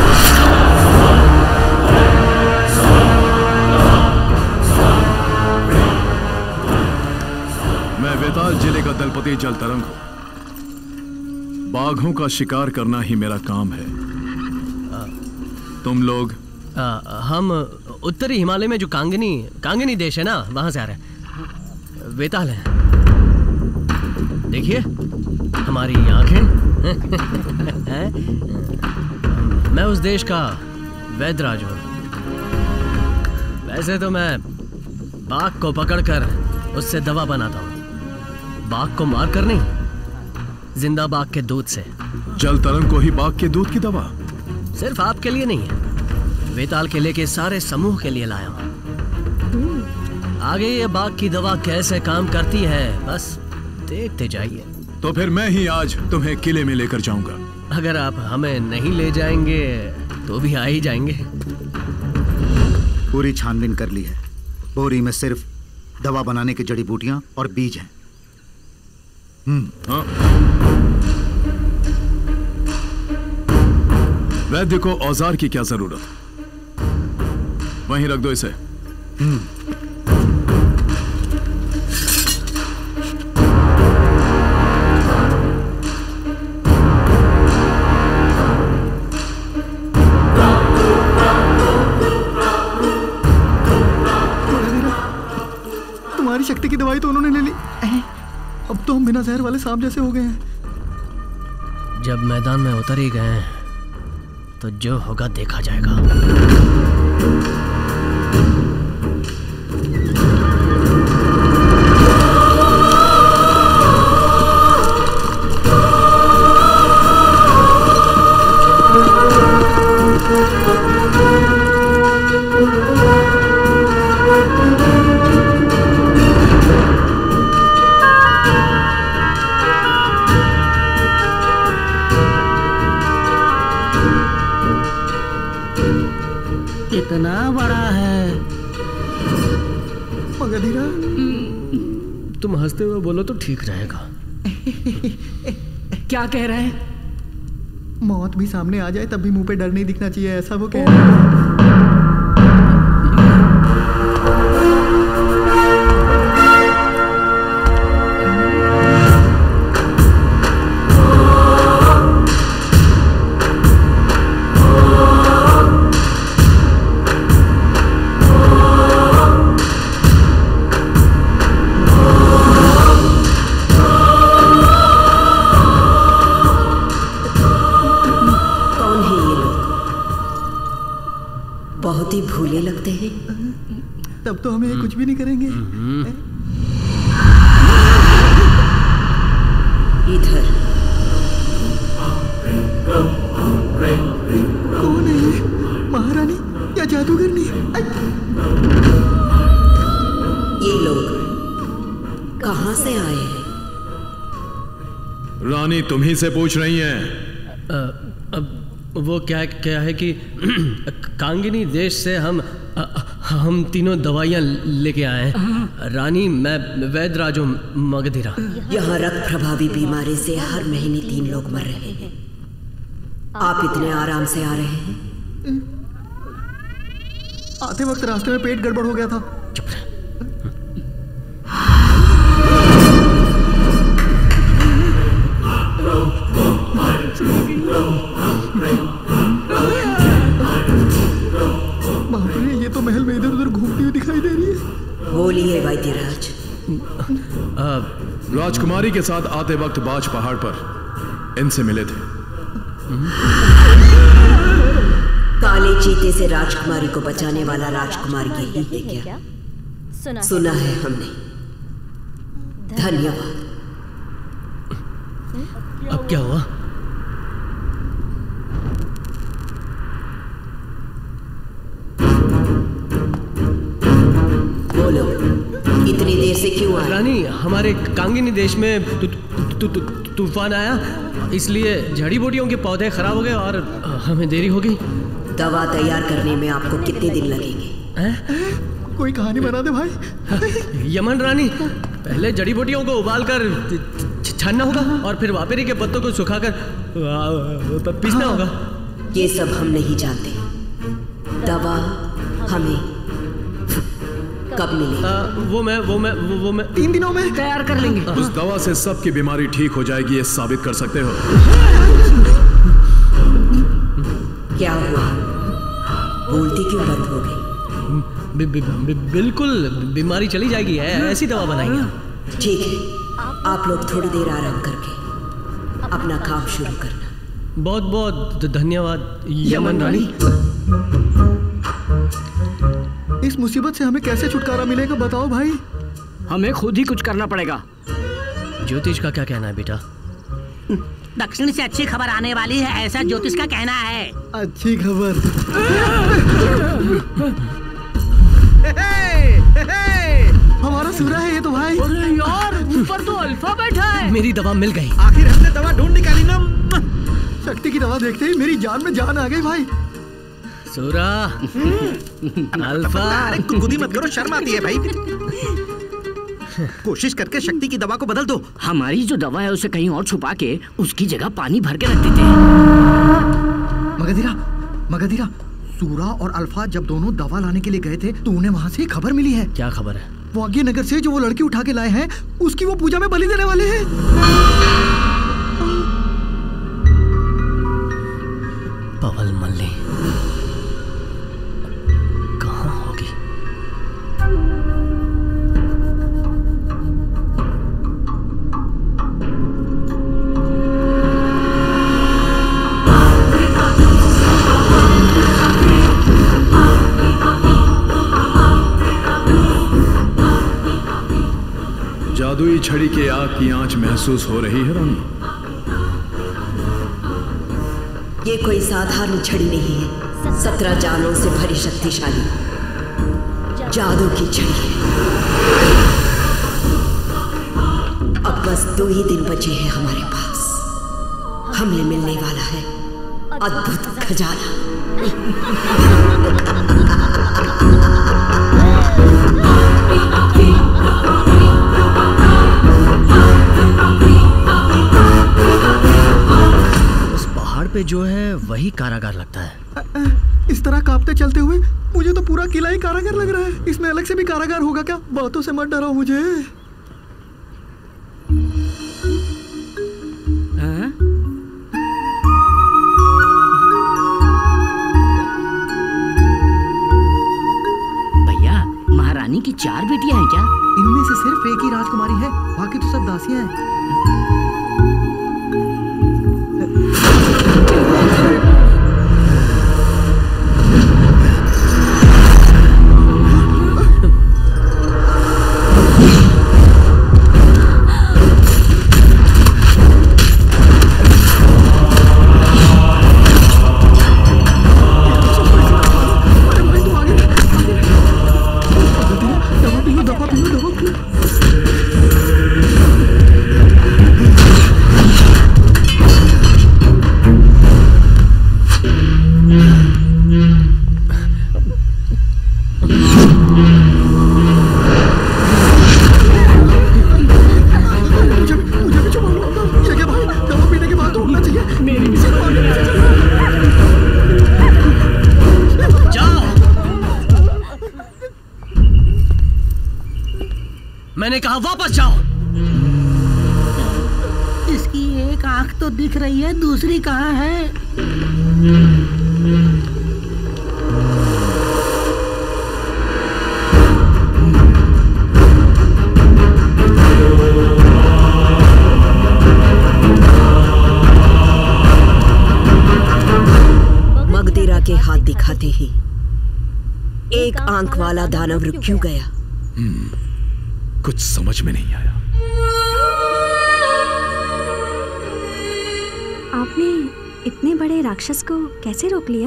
मैं वेताल जिले का दलपति जलतरंग हूं। बाघों का शिकार करना ही मेरा काम है। तुम लोग? आ, हम उत्तरी हिमालय में जो कांगनी कांगनी देश है ना, वहां से आ रहे हैं। वेताल हैं। देखिए हमारी आंखें। मैं उस देश का वैद्यराज हूं। वैसे तो मैं बाघ को पकड़कर उससे दवा बनाता हूं। बाघ को मार कर नहीं, जिंदा बाघ के दूध से। जलतरंग को ही बाघ के दूध की दवा? सिर्फ आपके लिए नहीं है, वेताल के लेके सारे समूह के लिए लाया हूं। आगे ये बाघ की दवा कैसे काम करती है बस देखते जाइए। तो फिर मैं ही आज तुम्हें किले में लेकर जाऊंगा। अगर आप हमें नहीं ले जाएंगे तो भी आ ही जाएंगे। पूरी छानबीन कर ली है। बोरी में सिर्फ दवा बनाने की जड़ी बूटियां और बीज हैं। हाँ। वैद्य को औजार की क्या जरूरत? वहीं रख दो इसे। तुम्हारी शक्ति की दवाई तो उन्होंने ले ली। अब तो हम बिना जहर वाले सांप जैसे हो गए हैं। जब मैदान में उतर ही गए तो जो होगा देखा जाएगा। इतना बड़ा है। मगधीरा, तुम हंसते हुए बोलो तो ठीक रहेगा। क्या कह रहे हैं? मौत भी सामने आ जाए तब भी मुंह पे डर नहीं दिखना चाहिए, ऐसा वो कह रहे हैं। तब तो हमें कुछ भी नहीं करेंगे। इधर कौन है ये? महारानी या जादूगरनी? ये लोग कहाँ से आए हैं? रानी तुम्ही से पूछ रही हैं। अब वो क्या क्या है कि कांगिनी देश से हम हम तीनों दवाइयाँ लेके आए हैं। रानी, मैं वैद्यराज हूँ मगधीरा। यहाँ रक्त प्रभावी बीमारी से हर महीने तीन लोग मर रहे हैं। आप इतने आराम से आ रहे हैं? आते वक्त रास्ते में पेट गड़बड़ हो गया था। चुप रहे। ये तो महल में इधर उधर घूमती हुई दिखाई दे रही है। बोलिए वैद्यराज। राजकुमारी के साथ आते वक्त बाज पहाड़ पर इनसे मिले थे। काले काले चीते से राजकुमारी को बचाने वाला राजकुमार यही है क्या? सुना, सुना है हमने। धन्यवाद। अब क्या हुआ? बोलो, इतनी देर से क्यों आए? रानी, हमारे कांगिनी देश में तू, तू, तू, तूफान आया, इसलिए जड़ी बूटियों के पौधे खराब हो गए और हमें देरी हो गई। दवा तैयार करने में आपको कितने दिन लगेंगे? है? कोई कहानी बना दे भाई। यमन रानी, पहले जड़ी बूटियों को उबालकर छानना होगा और फिर वापेरी के पत्तों को सुखाकर पीसना होगा। ये सब हम नहीं जानते। दवा हमें कब मिलेगी? आ, वो मैं वो मैं वो, वो मैं तीन दिनों में तैयार कर लेंगे। उस दवा से सबकी बीमारी ठीक हो जाएगी, ये साबित कर सकते हो। क्या हुआ? बोलती क्यों बंद हो गई? बि, बि, बि, बिल्कुल बीमारी चली जाएगी। है, ऐसी दवा बनाएंगे। ठीक है, आप लोग थोड़ी देर आराम करके अपना काम शुरू करना। बहुत बहुत धन्यवाद यमन रानी। इस मुसीबत से हमें कैसे छुटकारा मिलेगा बताओ भाई। हमें खुद ही कुछ करना पड़ेगा। ज्योतिष का क्या कहना है बेटा? दक्षिण से अच्छी खबर आने वाली है, ऐसा ज्योतिष का कहना है। अच्छी खबर। हमारा सूरा है ये तो भाई। अरे यार, ऊपर तो अल्फा बैठा है। मेरी दवा मिल गई। आखिर हमने दवा ढूंढ निकाली ना। शक्ति की दवा देखते ही मेरी जान में जान आ गई भाई। सूरा, अल्फा। अरे गुदगुदी मत करो, शर्म आती है भाई। कोशिश करके शक्ति की दवा को बदल दो। हमारी जो दवा है उसे कहीं और छुपा के उसकी जगह पानी भर के रख देते हैं। मगधीरा, मगधीरा, सूरा और अल्फा जब दोनों दवा लाने के लिए गए थे तो उन्हें वहाँ से खबर मिली है। क्या खबर है? वो आगे नगर से जो वो लड़की उठा के लाए हैं उसकी वो पूजा में बलि देने वाले हैं। पवल मल्ली कहाँ होगी? जादुई छड़ी के आग की आंच महसूस हो रही है रानी। ये कोई साधारण छड़ी नहीं है, सत्रह जालों से भरी शक्तिशाली जादू की छड़ी है। अब बस दो ही दिन बचे हैं हमारे पास। हमें मिलने वाला है अद्भुत खजाना। पे जो है वही कारागार लगता है। इस तरह कांपते चलते हुए मुझे तो पूरा किला ही कारागार लग रहा है। इसमें अलग से भी कारागार होगा क्या? बातों से मत डराओ मुझे। भैया, महारानी की चार बेटियां हैं क्या? इनमें से सिर्फ एक ही राजकुमारी है, बाकी तो सब दासियां हैं। मैंने कहा वापस जाओ। इसकी एक आंख तो दिख रही है, दूसरी कहाँ है? मगधीरा के हाथ दिखा दिखाते ही एक आंख वाला दानव रुक क्यों गया? कुछ समझ में नहीं आया। आपने इतने बड़े राक्षस को कैसे रोक लिया?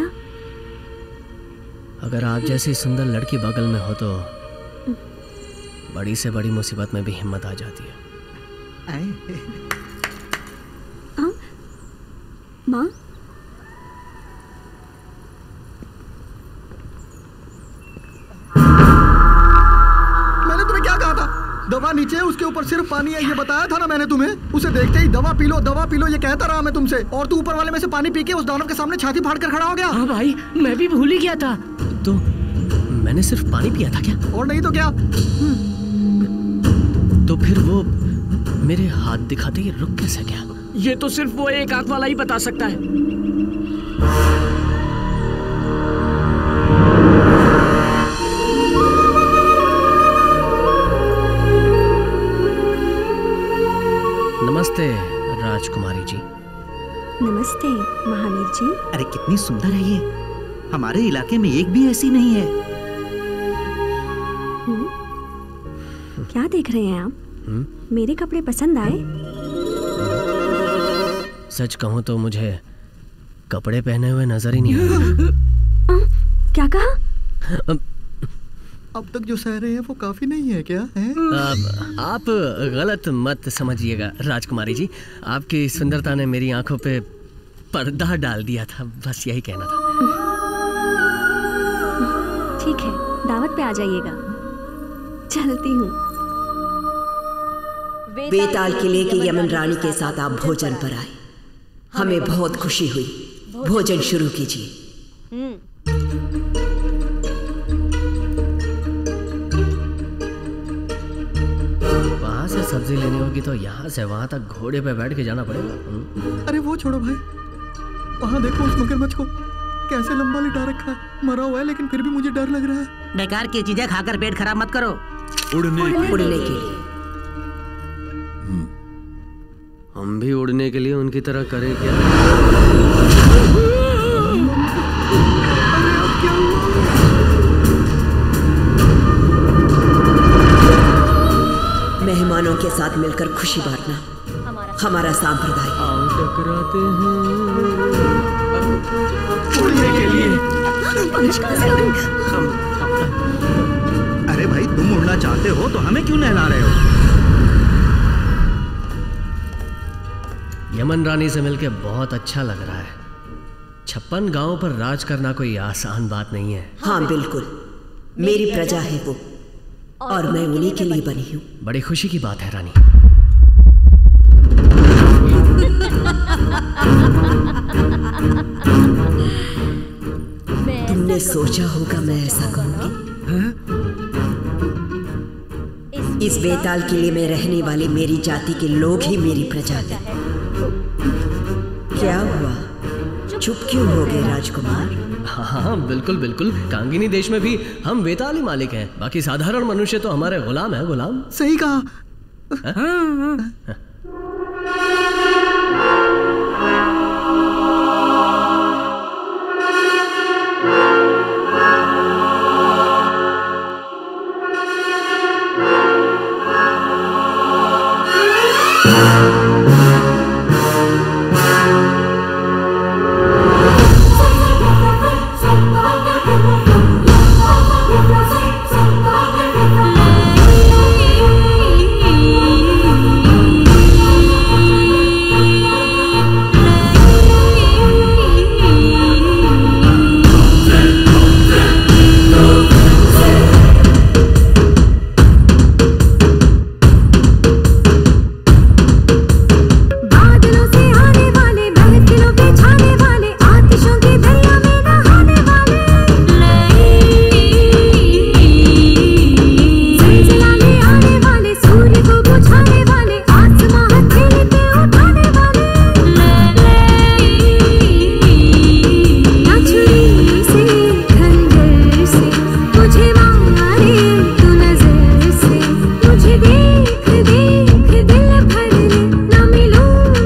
अगर आप जैसी सुंदर लड़की बगल में हो तो बड़ी से बड़ी मुसीबत में भी हिम्मत आ जाती है। माँ, मैंने तुम्हें क्या कहा था? दवा नीचे है, उसके ऊपर सिर्फ पानी है, ये बताया था ना मैंने तुम्हें। उसे देखते ही दवा पी लो, दवा पी लो, ये कहता रहा मैं तुमसे, और तू ऊपर वाले में से पानी पी के उस दानव के सामने छाती फाड़ कर खड़ा हो गया। हाँ भाई, मैं भी भूल ही गया था। तो मैंने सिर्फ पानी पिया था क्या? और नहीं तो क्या? तो फिर वो मेरे हाथ दिखाते ही रुक कैसे गया? ये तो सिर्फ वो एक आंख वाला ही बता सकता है। नमस्ते राजकुमारी जी। नमस्ते महावीर जी। अरे कितनी सुंदर है ये, हमारे इलाके में एक भी ऐसी नहीं है। क्या देख रहे हैं आप? हुँ? मेरे कपड़े पसंद आए? सच कहूँ तो मुझे कपड़े पहने हुए नजर ही नहीं आए। क्या कहा? अब तक जो सह रहे हैं वो काफी नहीं है क्या है? आप, आप गलत मत समझिएगा राजकुमारी जी, आपकी सुंदरता ने मेरी आंखों पे पर्दा डाल दिया था, बस यही कहना था। ठीक है, दावत पे आ जाइएगा। चलती हूँ। बेताल किले की यमन रानी के साथ आप भोजन पर आए, हमें बहुत खुशी हुई। भोजन शुरू कीजिए। वहाँ से सब्जी लेनी होगी तो यहाँ से वहाँ तक घोड़े पे बैठ के जाना पड़ेगा। अरे वो छोड़ो भाई, वहाँ देखो उस मगरमच्छ को, कैसे लंबा लिटा रखा है, मरा हुआ है लेकिन फिर भी मुझे डर लग रहा है। बेकार की चीजें खाकर पेट खराब मत करो। उड़ने उड़ने के लिए हम भी उड़ने के लिए उनकी तरह करें क्या? मेहमानों के साथ मिलकर खुशी बांटना हमारा संप्रदाय है। आओ टकराते हैं उड़ने के लिए। अरे भाई, तुम उड़ना चाहते हो तो हमें क्यों नहला रहे हो? यमन रानी से मिलके बहुत अच्छा लग रहा है। छप्पन गांवों पर राज करना कोई आसान बात नहीं है। हाँ बिल्कुल, मेरी प्रजा है वो, और मैं उन्हीं के लिए बनी हूँ। बड़ी खुशी की बात है रानी। तुमने सोचा होगा मैं ऐसा कहूँगी। इस बेताल किले में रहने वाली मेरी जाति के लोग ही मेरी प्रजा है। क्या हुआ, चुप क्यों हो गए राजकुमार? हाँ हाँ बिल्कुल बिल्कुल, कांगिनी देश में भी हम बेताली मालिक हैं, बाकी साधारण मनुष्य तो हमारे गुलाम है। गुलाम सही कहा।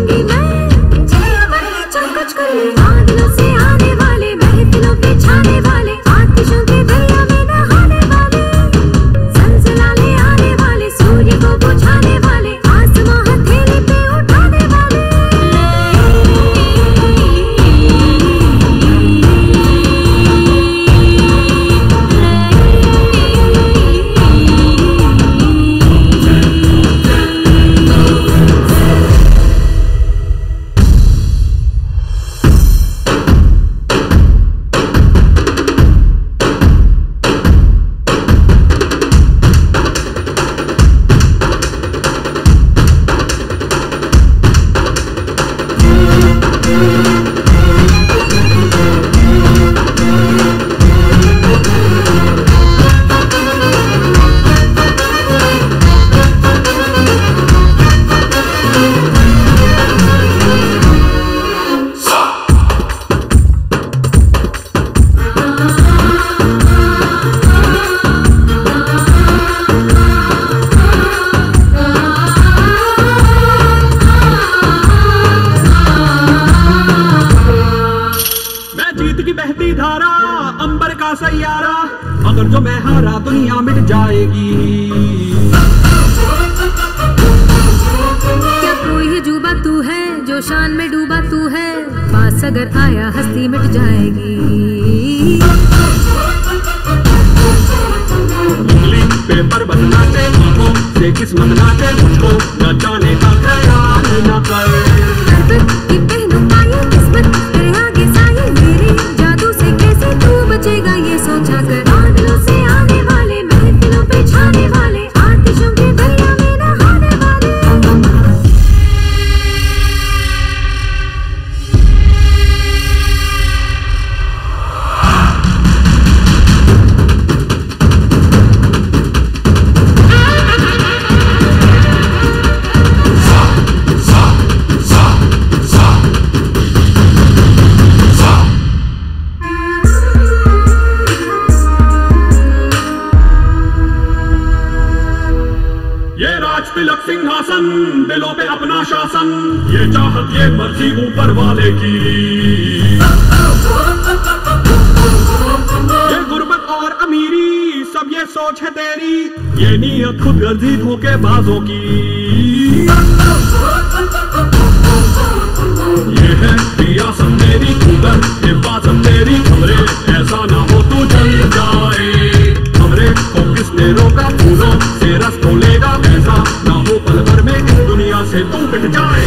बादलों से आने वाले महफिलों पे छाने वाले जीत की बहती धारा, अंबर का सैयारा, अगर जो मैं हारा दुनिया मिट जाएगी। क्या कोई जुबा तू है जो शान में डूबा तू है, पास अगर आया हस्ती मिट जाएगी। पेपर बदलाते आंखों से किस्मत नाचे, मुझको न जाने का ख्याल न कर। की पहनू पाए किस्मत तेरे आगे साए, मेरे जादू से कैसे तू बचेगा ये सोचा कर। बादलों से आने वाले महफिलों पे छाने वाले, आतिशों के दरिया में नहाने वाले। तिलक सिंहासन, दिलों पे अपना शासन, ये चाहत ये मर्जी ऊपर वाले की। ये गुर्बत और अमीरी सब ये सोच है तेरी, ये नीयत खुद गर्जी धोखेबाजों की। ये है रियासत मेरी उधर हिफाजत तेरी, हमरे ऐसा ना हो तू जल जाए। हमरे को किसने रोका, फूलों से रस को लेगा, ऐसा ना हो पल भर में इस दुनिया से तू मिट जाए।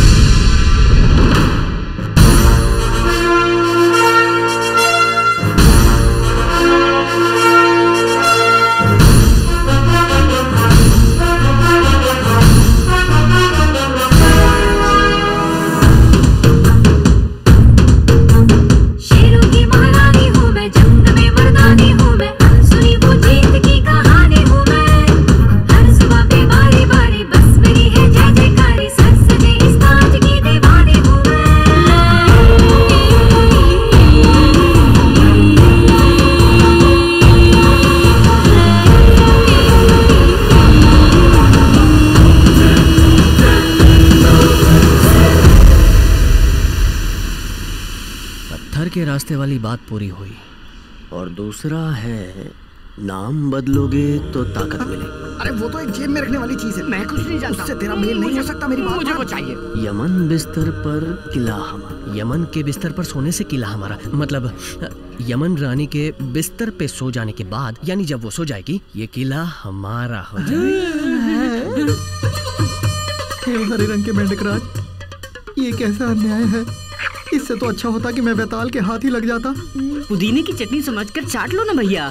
के रास्ते वाली बात पूरी हुई। और दूसरा है, नाम बदलोगे तो ताकत मिलेगी। अरे वो तो एक जेब में रखने वाली चीज है, मैं कुछ नहीं जानता। उससे तेरा मेल नहीं हो सकता, मेरी बात मुझे वो चाहिए। यमन बिस्तर पर किला हमारा, यमन के बिस्तर पर सोने से किला हमारा, मतलब यमन रानी के बिस्तर पे सो जाने के बाद, यानी जब वो सो जाएगी, ये किला हमारा हो जाएगा। हरे रंग के मेंढक राज, ये कैसा अन्याय है। इससे तो अच्छा होता कि मैं बैताल के हाथ ही लग जाता। पुदीने की चटनी समझकर चाट लो ना भैया।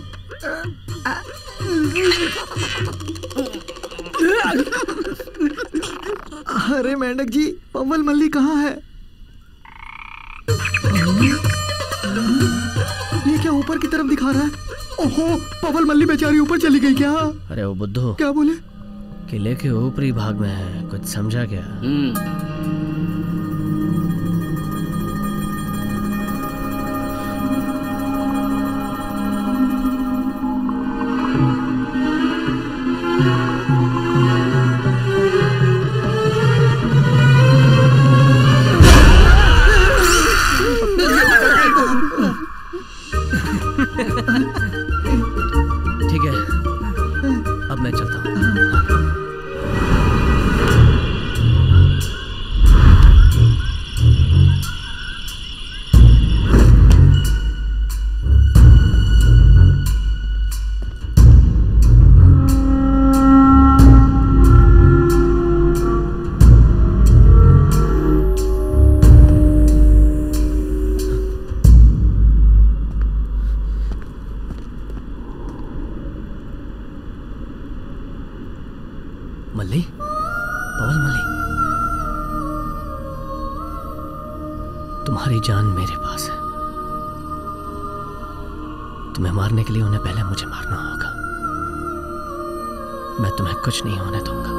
अरे मेंढक जी, पवल मल्ली कहाँ है? ये क्या ऊपर की तरफ दिखा रहा है? ओहो, पवल मल्ली बेचारी ऊपर चली गई क्या? अरे वो बुद्धू, क्या बोले? किले के ऊपरी भाग में है, कुछ समझा क्या? ठीक है, अब मैं चलता हूँ। मल्ली, पवल मल्ली, तुम्हारी जान मेरे पास है। तुम्हें मारने के लिए उन्हें पहले मुझे मारना होगा। मैं तुम्हें कुछ नहीं होने दूंगा।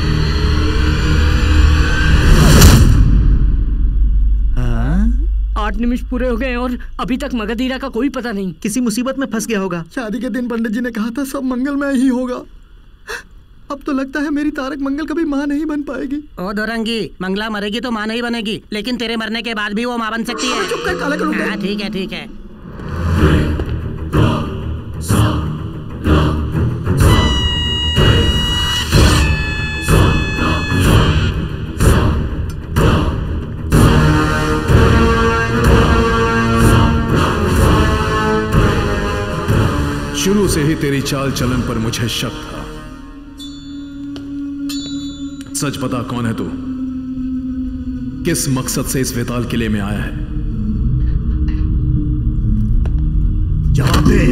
आठ निमिष पूरे हो गए और अभी तक मगधीरा का कोई पता नहीं। किसी मुसीबत में फंस गया होगा। शादी के दिन पंडित जी ने कहा था सब मंगलमय ही होगा। अब तो लगता है मेरी तारक मंगल कभी माँ नहीं बन पाएगी। ओ दोरंगी, मंगला मरेगी तो माँ नहीं बनेगी, लेकिन तेरे मरने के बाद भी वो माँ बन सकती है। चुप कर काला करूँगा। हाँ, ठीक है ठीक है। शुरू से ही तेरी चाल चलन पर मुझे शक था। सच बता, कौन है तू? किस मकसद से इस वेताल किले में आया है? जवाब दे।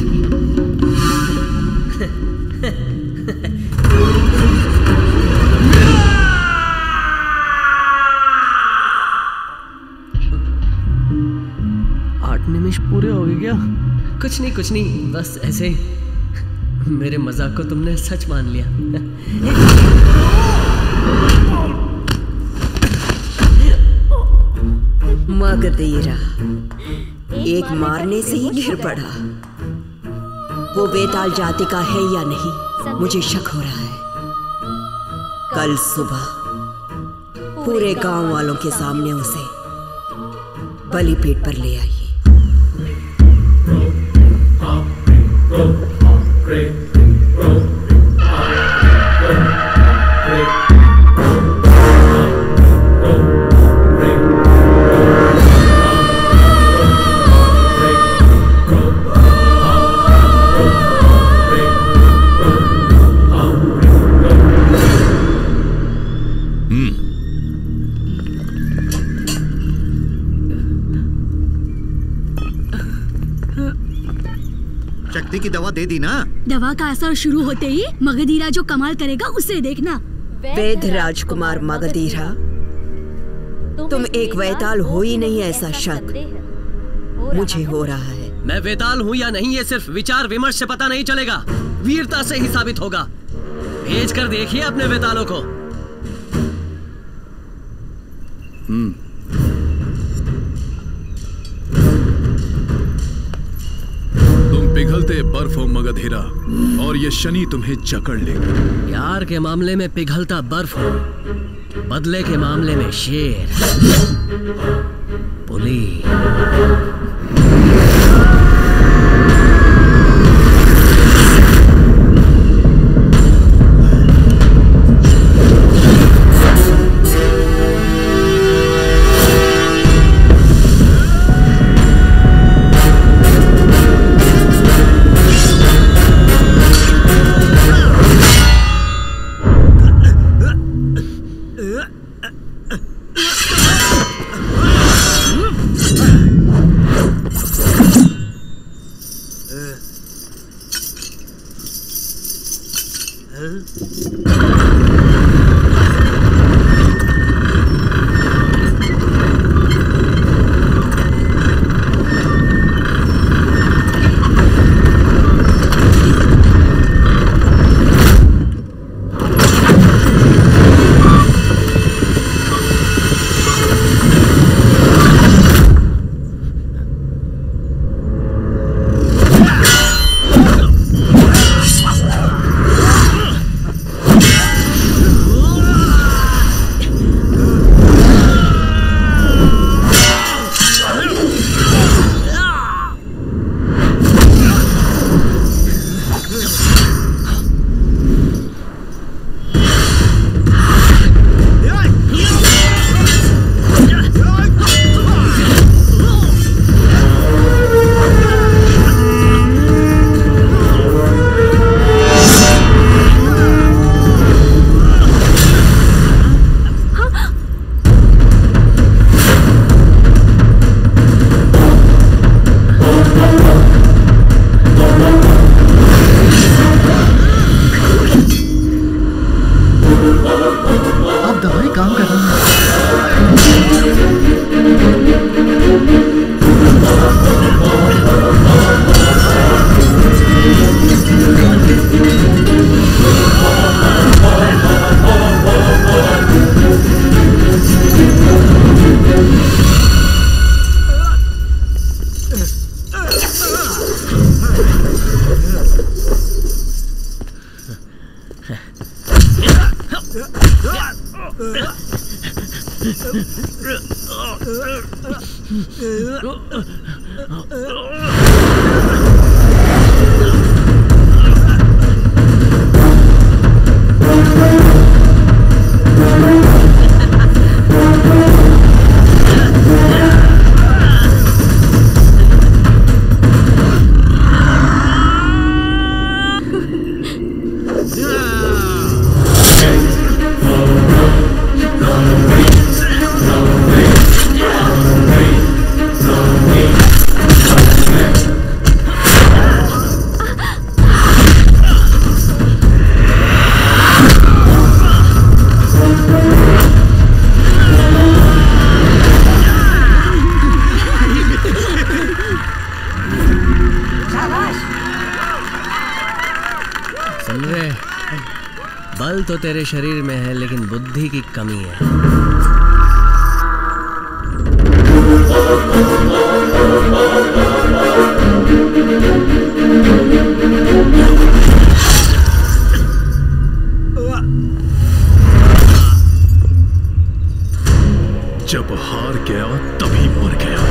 आठ निमिष पूरे हो गए क्या? कुछ नहीं कुछ नहीं, बस ऐसे ही। मेरे मजाक को तुमने सच मान लिया। मगधीरा एक मारने से ही गिर पड़ा। वो बेताल जाति का है या नहीं, मुझे शक हो रहा है। कल सुबह पूरे गांव वालों के सामने उसे बलिपीठ पर ले आइए। शक्ति की दवा दे दी ना? दवा का असर शुरू होते ही मगधीरा जो कमाल करेगा उसे देखना। वेद राजकुमार मगधीरा, तुम एक वेताल हो ही नहीं, ऐसा शक मुझे हो रहा है। मैं वेताल हूँ या नहीं ये सिर्फ विचार विमर्श से पता नहीं चलेगा, वीरता से ही साबित होगा। भेज कर देखिए अपने वेतालों को। हम्म पिघलते बर्फ हो मगधीरा, और ये शनि तुम्हें जकड़ लेगा। प्यार के मामले में पिघलता बर्फ हो, बदले के मामले में शेर पुली। बल तो तेरे शरीर में है लेकिन बुद्धि की कमी है। जब हार गया तभी मर गया।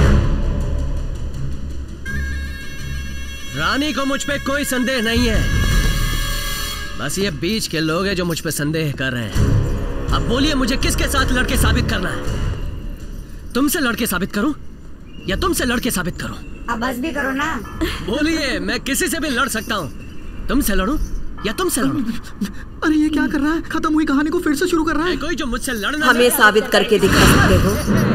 रानी को मुझ पे कोई संदेह नहीं है, बस ये बीच के लोग हैं जो मुझ पे संदेह कर रहे हैं। अब बोलिए मुझे किसके साथ लड़के साबित करना है? तुमसे लड़के साबित करूं या तुमसे लड़के साबित करूं? अब बस भी करो ना। बोलिए, मैं किसी से भी लड़ सकता हूं। तुमसे लड़ूं या तुमसे लड़ूं? अरे ये क्या कर रहा है? खत्म हुई कहानी को फिर से शुरू कर रहा है। कोई जो मुझसे लड़ना हमें साबित करके दिखा सकते हो?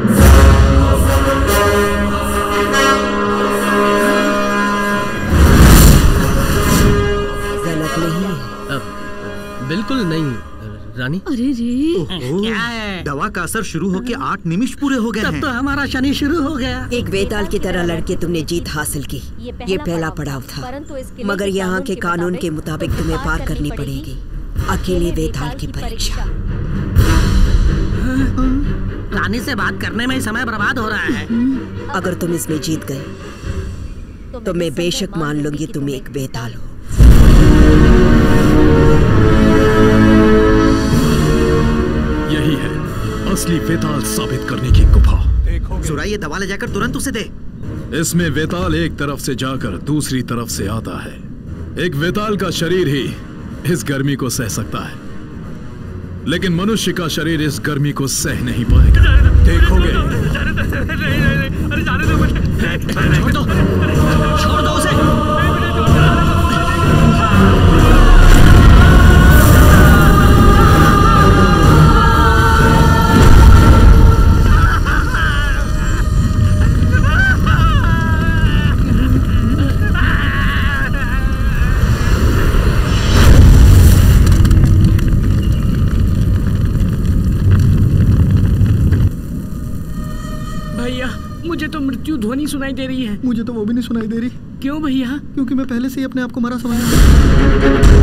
गलत नहीं है। बिल्कुल नहीं रानी। अरे रे क्या है? दवा का असर शुरू होके आठ निमिष पूरे हो गए हैं। तब तो हमारा शनि शुरू हो गया। एक वेताल की तरह लड़के तुमने जीत हासिल की। ये पहला पड़ाव था, मगर यहाँ के कानून के मुताबिक तुम्हें पार करनी पड़ेगी अकेले वेताल की परीक्षा। रानी से बात करने में ही समय बर्बाद हो रहा है। अगर तुम इसमें जीत गए तो मैं बेशक मान लूंगी तुम एक वेताल हो। यही है असली वेताल साबित करने की गुफा। सुरा, ये दवा ले जाकर तुरंत उसे दे। इसमें वेताल एक तरफ से जाकर दूसरी तरफ से आता है। एक वेताल का शरीर ही इस गर्मी को सह सकता है, लेकिन मनुष्य का शरीर इस गर्मी को सह नहीं पाएगा। देखोगे। छोड़ दो, छोड़ दो उसे। मुझे तो मृत्यु ध्वनि सुनाई दे रही है। मुझे तो वो भी नहीं सुनाई दे रही। क्यों भैया? क्योंकि मैं पहले से ही अपने आप को मरा समझा।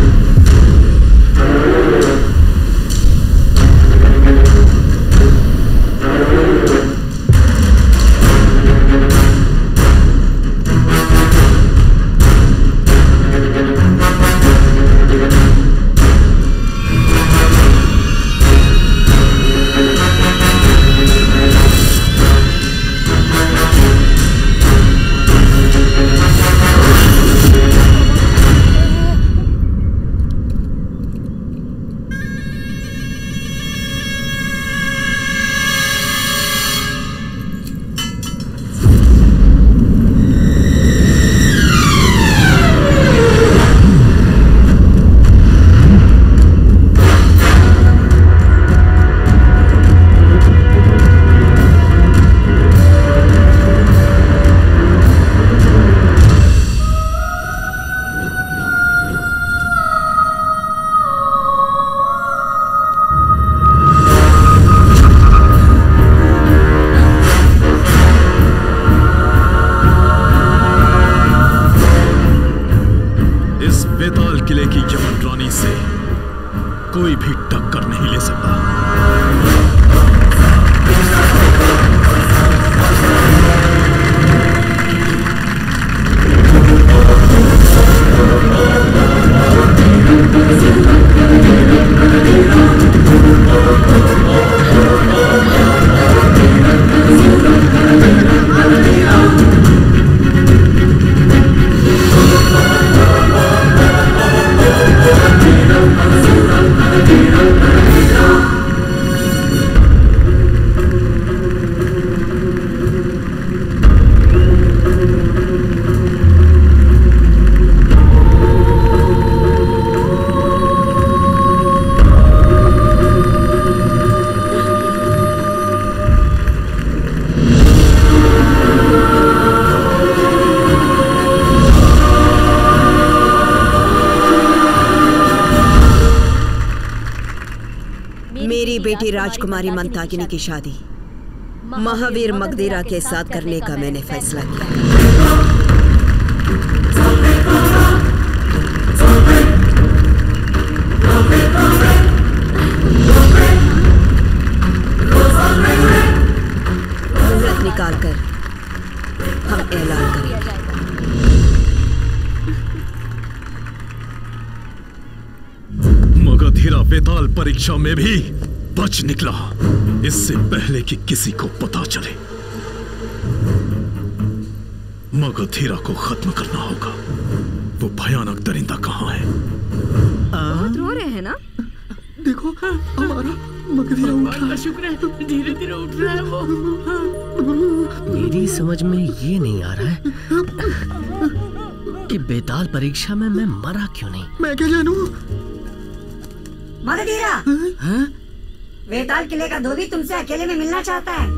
कोई भी टक्कर नहीं ले सकता। Oh, बेटी राजकुमारी मंताकिनी की शादी महावीर मगधीरा के साथ करने का मैंने फैसला किया। मुहूर्त निकाल कर हम ऐलान करेंगे। मगधीरा वेताल परीक्षा में भी बच निकला, इससे पहले कि किसी को पता चले। मगधीरा को खत्म करना होगा। वो भयानक दरिंदा कहाँ है? बहुत रो रहे हैं ना? देखो हमारा मगधीरा उठ रहा है। शुक्र है, धीरे धीरे उठ रहा है वो। मेरी समझ में ये नहीं आ रहा है कि बेताल परीक्षा में मैं मरा क्यों नहीं। मैं क्या जानूं? मगधीरा, वेताल किले का धोबी तुमसे अकेले में मिलना चाहता है।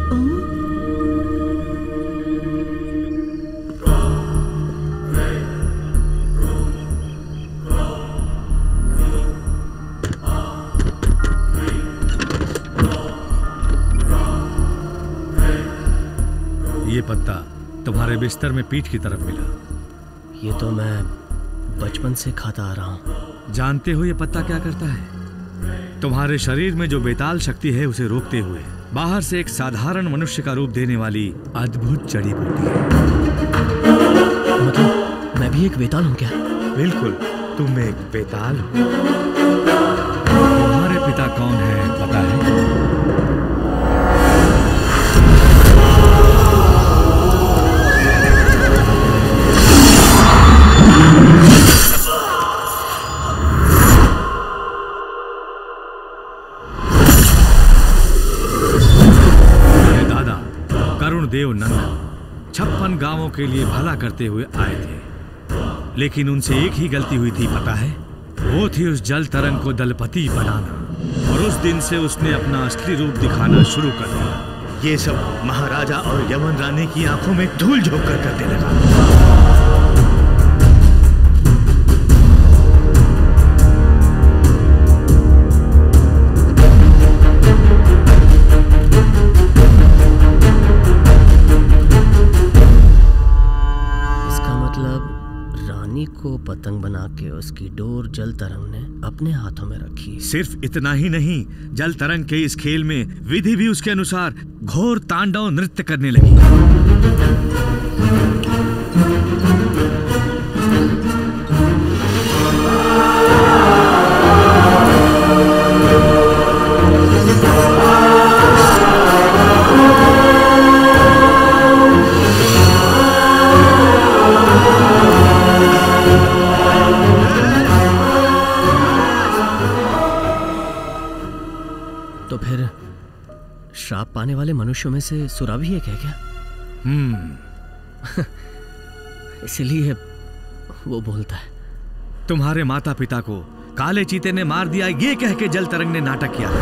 ये पत्ता तुम्हारे बिस्तर में पीठ की तरफ मिला। ये तो मैं बचपन से खाता आ रहा हूँ। जानते हो ये पत्ता क्या करता है? तुम्हारे शरीर में जो बेताल शक्ति है उसे रोकते हुए बाहर से एक साधारण मनुष्य का रूप देने वाली अद्भुत जड़ी बूटी है। मतलब मैं भी एक बेताल हूँ क्या? बिल्कुल, तुम एक बेताल हो। तुम्हारे पिता कौन है पता है? देव नंदन छप्पन गांवों के लिए भला करते हुए आए थे, लेकिन उनसे एक ही गलती हुई थी पता है? वो थी उस जल तरंग को दलपति बनाना, और उस दिन से उसने अपना असली रूप दिखाना शुरू कर दिया। ये सब महाराजा और यमन रानी की आंखों में धूल झोंक कर करने लगा। को पतंग बना के उसकी डोर जल तरंग ने अपने हाथों में रखी। सिर्फ इतना ही नहीं, जल तरंग के इस खेल में विधि भी उसके अनुसार घोर तांडव नृत्य करने लगी। तो फिर श्राप पाने वाले मनुष्यों में से सुरा भी एक है क्या? हम्म इसलिए वो बोलता है। तुम्हारे माता पिता को काले चीते ने मार दिया ये कह के जल तरंग ने नाटक किया।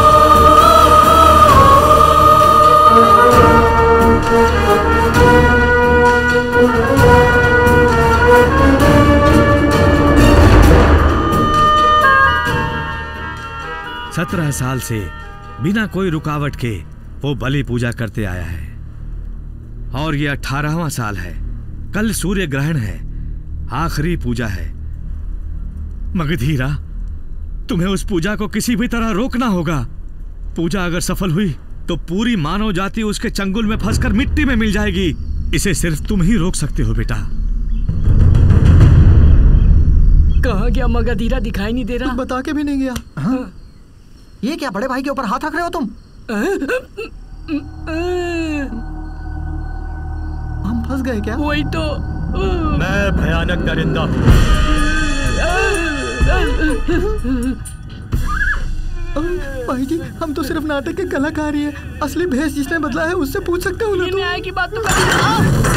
सत्रह साल से बिना कोई रुकावट के वो बलि पूजा करते आया है, और ये अठारहवां साल है। कल सूर्य ग्रहण है, आखिरी पूजा है। मगधीरा, तुम्हें उस पूजा को किसी भी तरह रोकना होगा। पूजा अगर सफल हुई तो पूरी मानव जाति उसके चंगुल में फंसकर मिट्टी में मिल जाएगी। इसे सिर्फ तुम ही रोक सकते हो बेटा। कहाँ गया मगधीरा? दिखाई नहीं दे रहा। बता के भी नहीं गया। हाँ? ये क्या बड़े भाई के ऊपर हाथ रख रहे हो तुम? हम फंस गए क्या? वही तो। मैं भयानक दरिंदा हूँ। भाई जी, हम तो सिर्फ नाटक के कलाकार ही है। असली भेष जिसने बदला है उससे पूछ सकते हो ना? न्याय की बात तो कर।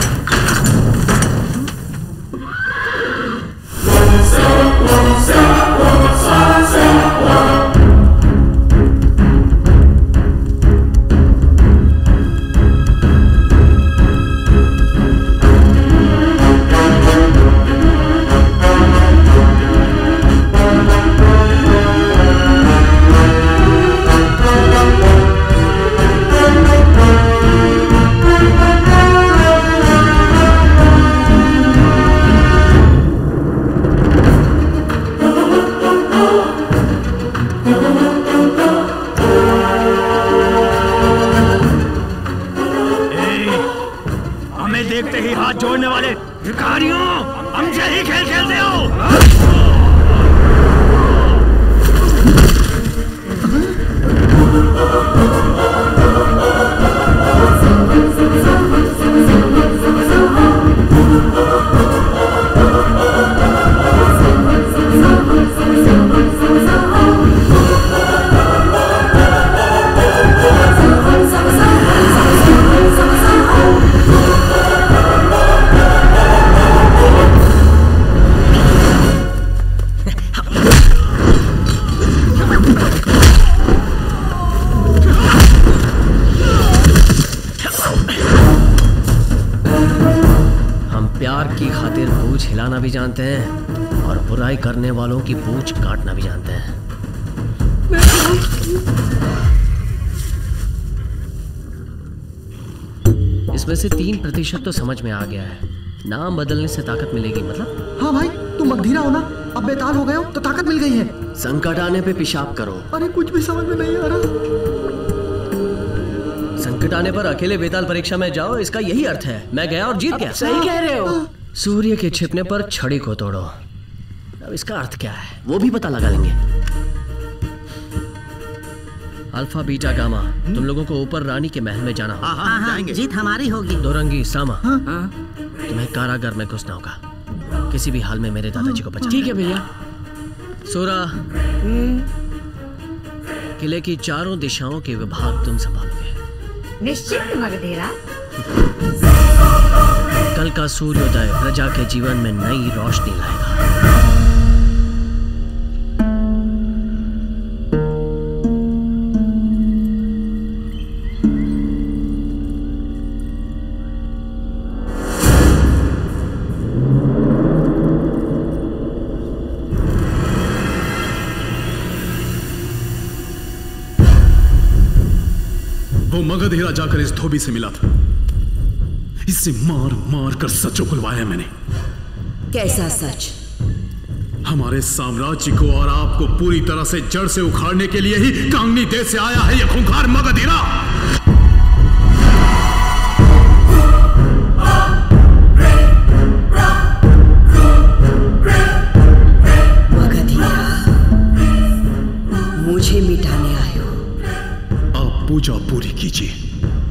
भिखारियों, हमसे ही खेल खेलते हो। हिलाना भी जानते हैं और बुराई करने वालों की पूंछ काटना भी जानते हैं। इसमें से तीन प्रतिशत तो समझ में आ गया है। नाम बदलने से ताकत मिलेगी मतलब? हाँ भाई, तुम मगधीरा हो ना, अब बेताल हो गए हो तो ताकत मिल गई है। संकट आने पे पेशाब करो। अरे कुछ भी समझ में नहीं आ रहा। संकट आने पर अकेले बेताल परीक्षा में जाओ, इसका यही अर्थ है। मैं गया और जीत गया। सही कह रहे हो। सूर्य के छिपने पर छड़ी को तोड़ो। अब इसका अर्थ क्या है वो भी पता लगा लेंगे। अल्फा बीटा गामा, तुम लोगों को ऊपर रानी के महल में जाना होगा। हाँ, हाँ, जीत हमारी होगी। दोरंगी सामा, तुम्हें कारागार में घुसना होगा। किसी भी हाल में मेरे दादाजी को बचाना। ठीक है भैया। सूरा, किले की चारों दिशाओं के विभाग तुम संभालोगे। निश्चित मगधीरा। कल का सूर्योदय प्रजा के जीवन में नई रोशनी लाएगा। वो मगधीरा जाकर इस धोबी से मिला था। इससे मार मार कर सच उगलवाया मैंने। कैसा सच? हमारे साम्राज्य को और आपको पूरी तरह से जड़ से उखाड़ने के लिए ही कांगनी देश से आया है यह खूंखार मगधीरा। मगधीरा, मुझे मिटाने आए हो। आप पूजा पूरी कीजिए,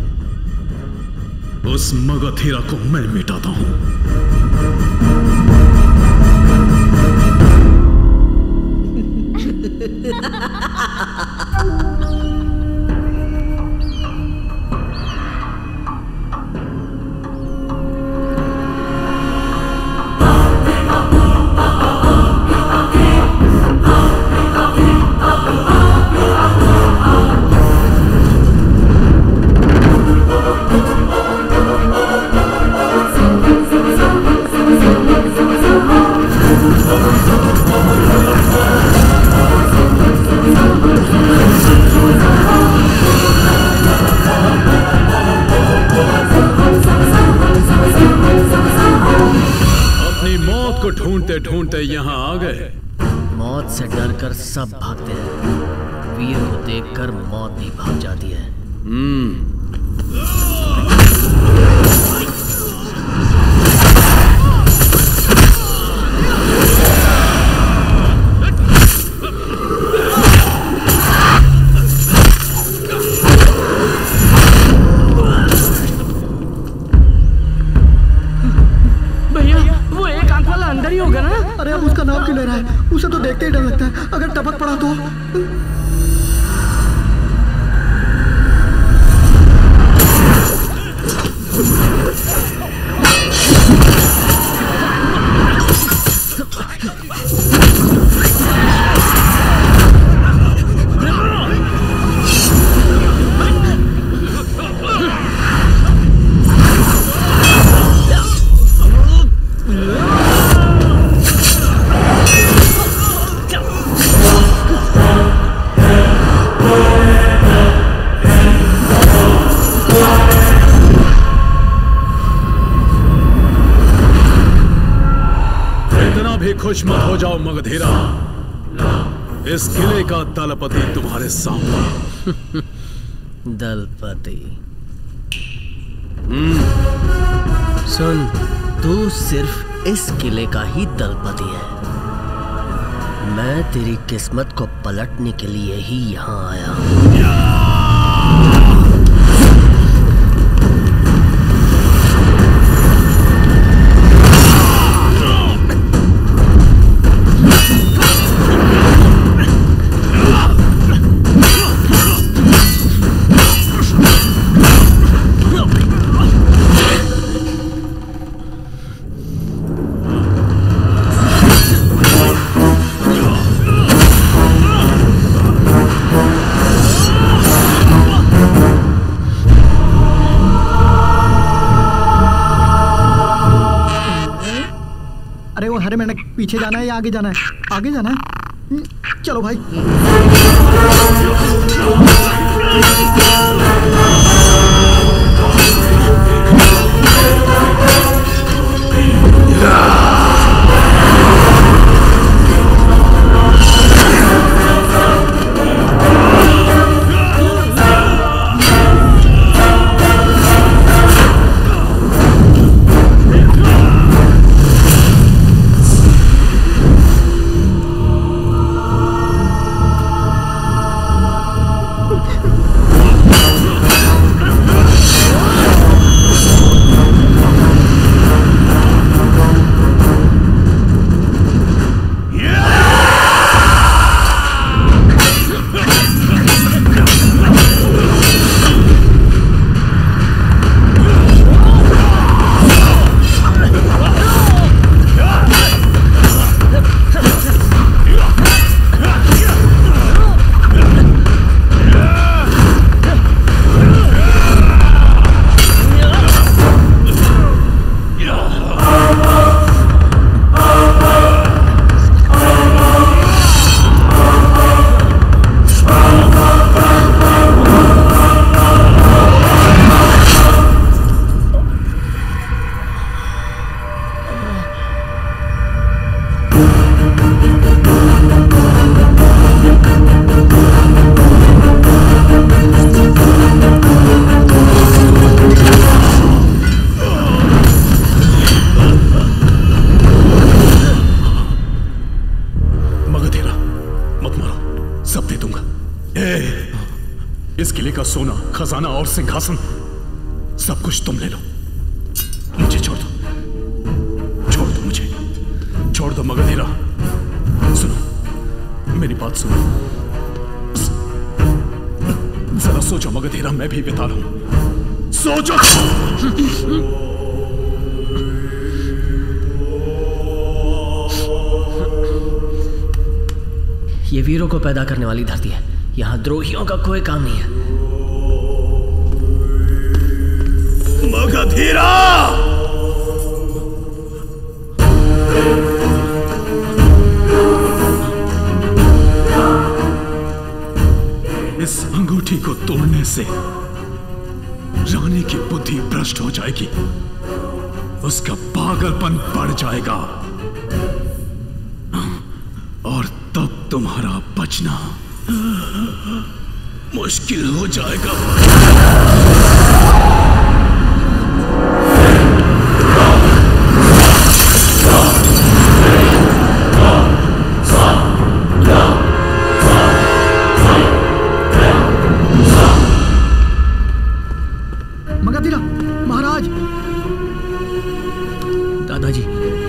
उस मगधीरा को मैं मिटाता हूं। ढूंढते यहाँ आ गए। मौत से डरकर सब भागते हैं, वीर को देखकर मौत भी भाग जाती है। हम्म। अंदर ही होगा ना? अरे अब उसका नाम क्यों ले रहा है? उसे तो देखते ही डर लगता है, अगर टपक पड़ा तो। खुश मत हो जाओ मगधीरा, इस किले का दलपति तुम्हारे सामने। दलपति? हम्म। सुन, तू सिर्फ इस किले का ही दलपति है। मैं तेरी किस्मत को पलटने के लिए ही यहाँ आया हूँ। अरे मैंने पीछे जाना है या आगे जाना है? आगे जाना है, चलो भाई। सोना, खजाना और सिंहासन सब कुछ तुम ले लो। मुझे छोड़ दो, छोड़ दो मुझे, छोड़ दो मगधीरा। सुनो, मेरी बात सुनो, जरा सोचो मगधीरा, मैं भी बेताल हूं, सोचो। ये वीरों को पैदा करने वाली धरती है, यहाँ द्रोहियों का कोई काम नहीं है। मगधीरा! इस अंगूठी को तोड़ने से रानी की बुद्धि भ्रष्ट हो जाएगी, उसका पागलपन बढ़ जाएगा और तब तुम्हारा बचना मुश्किल हो जाएगा। मगधीरा महाराज। दादाजी,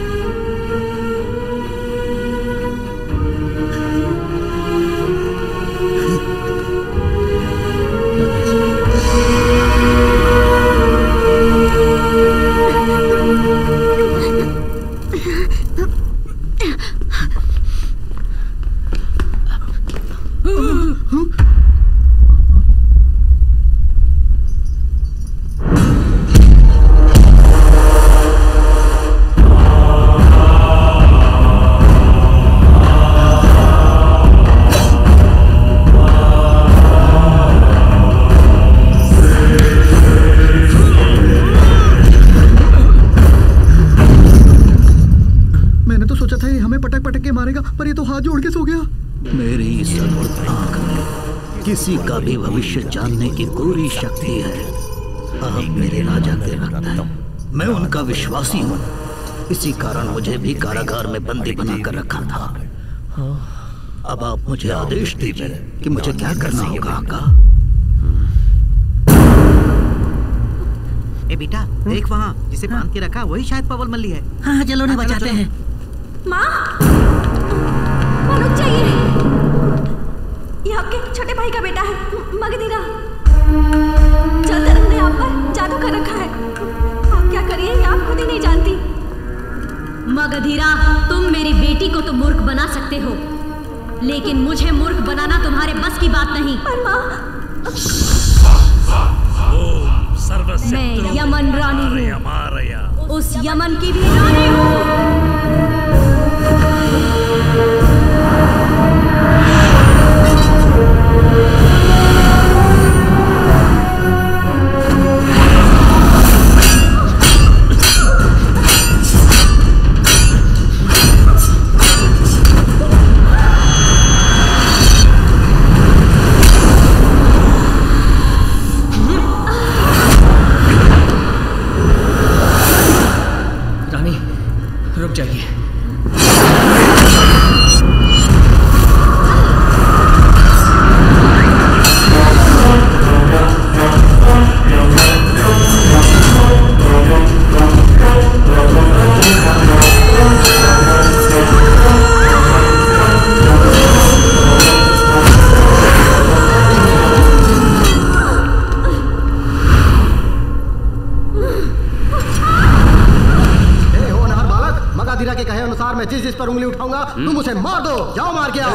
किसी का भी भविष्य जानने की पूरी शक्ति है। अब मेरे राजा के रक्त है, मैं उनका विश्वासी हूँ। इसी कारण मुझे भी कारागार में बंदी बनाकर रखा था। अब आप मुझे आदेश दीजिए कि मुझे क्या करना होगा। आका ए बेटा देख वहाँ जिसे बांध के रखा वही शायद पवल मल्ली है। हाँ हाँ चलो ना बचाते हैं। माँ रुक जाइए, ये आपके छोटे भाई का बेटा है मगधीरा। चलते रहने आप पर जादू कर रखा है। आप क्या करिए ये आप खुद ही नहीं जानती। मगधीरा, तुम मेरी बेटी को तो मूर्ख बना सकते हो, लेकिन मुझे मूर्ख बनाना तुम्हारे बस की बात नहीं। पर माँ मैं यमन रानी हूँ, उस यमन की भी रानी हूँ। रुक जाइए। मैं जिस जिस पर उंगली उठाऊंगा तुम उसे मार दो। जाओ मार के आओ।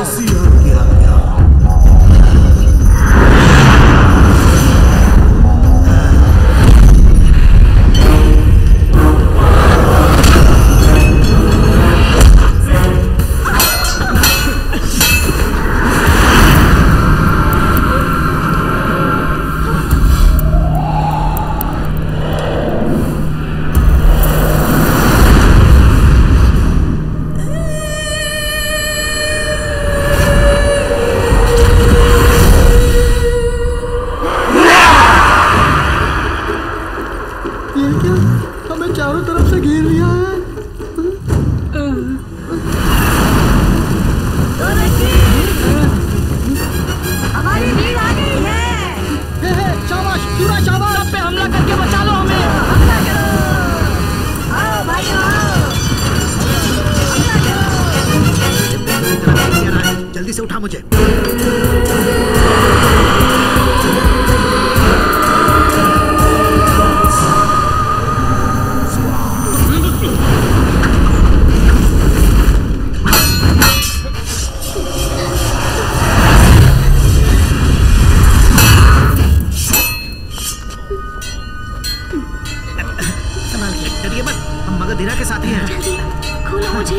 जल्दी से उठा मुझे। संभाल के, डरिए मत, हम मगधीरा के साथी हैं। जल्दी खोलो मुझे।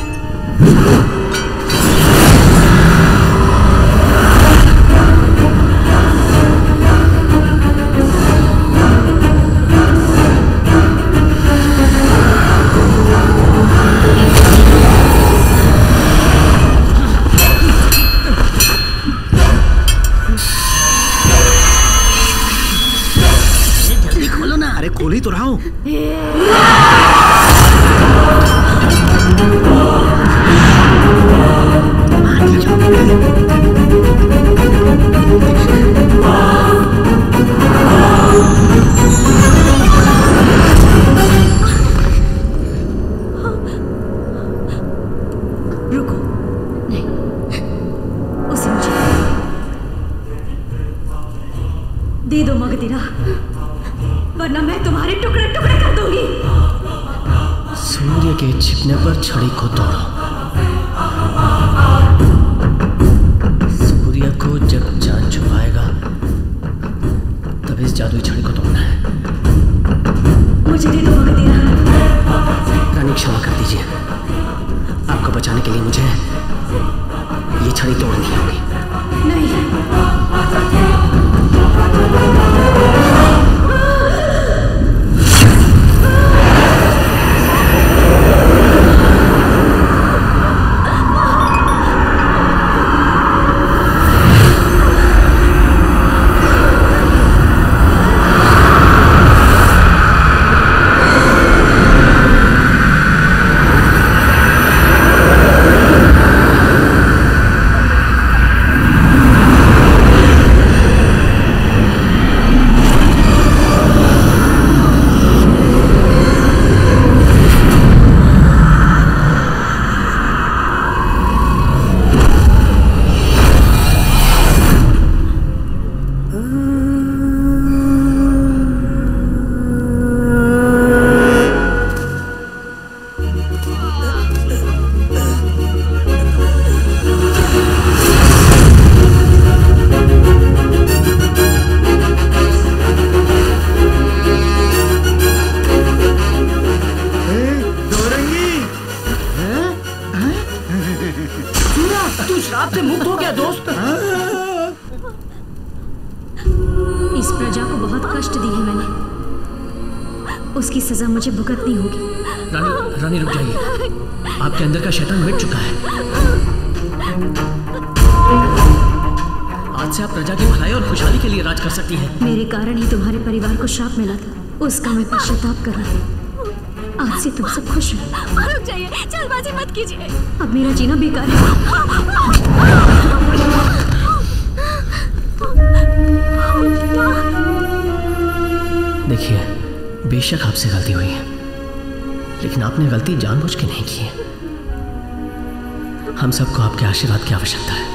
अरे खोल ही तो रहा हूँ। रुको, नहीं, उसे मुझे दे दो मगधीरा, वरना मैं तुम्हारे टुकड़े टुकड़े कर दूंगी। सूर्य के छिपने पर छड़ी को तोड़ो। सूर्य को जब चांद छुपाएगा तब इस जादुई छड़ी को तोड़ना है। मुझे दे दो मगधीरा। रानी क्षमा कर दीजिए, आपको बचाने के लिए मुझे ये छड़ी तोड़नी होगी। नहीं, मगधीरा, तू श्राप से मुक्त हो गया दोस्त। इस प्रजा को बहुत कष्ट दी है मैंने, उसकी सजा मुझे भुगतनी होगी। रानी, रानी रुक जाइए, आपके अंदर का शैतान मिट चुका है। आज से आप प्रजा की भलाई और खुशहाली के लिए राज कर सकती हैं। मेरे कारण ही तुम्हारे परिवार को श्राप मिला था, उसका मैं पश्चाताप कर रही हूँ। आज से तुम सब खुश हो। रुक जाइए, जल्दबाजी मत कीजिए। अब मेरा जीना बेकार है। देखिए, बेशक आपसे गलती हुई है, लेकिन आपने गलती जानबूझ के नहीं की है। हम सबको आपके आशीर्वाद की आवश्यकता है।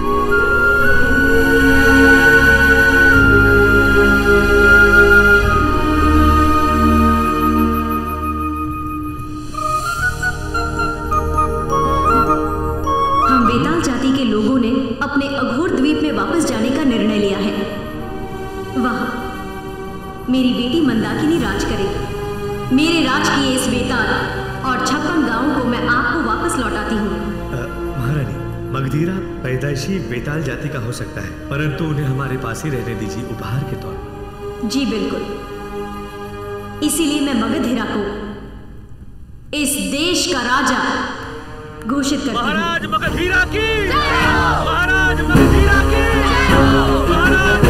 हम बेताल जाति के लोगों ने अपने अघोर द्वीप में वापस जाने का निर्णय लिया है। वहां मेरी बेटी मंदाकिनी राज करेगी। मेरे राज किए इस बेताल और छप्पन गांवों को मैं आपको वापस लौटाती हूँ। महारानी, मगधीरा पैदाइशी बेताल जाति का हो सकता है, परंतु उन्हें हमारे पास ही रहने दीजिए उपहार के तौर पर। जी बिल्कुल, इसीलिए मैं मगधीरा को इस देश का राजा घोषित करती हूँ। महाराज मगधीरा की, महाराज मगधीरा की, महाराज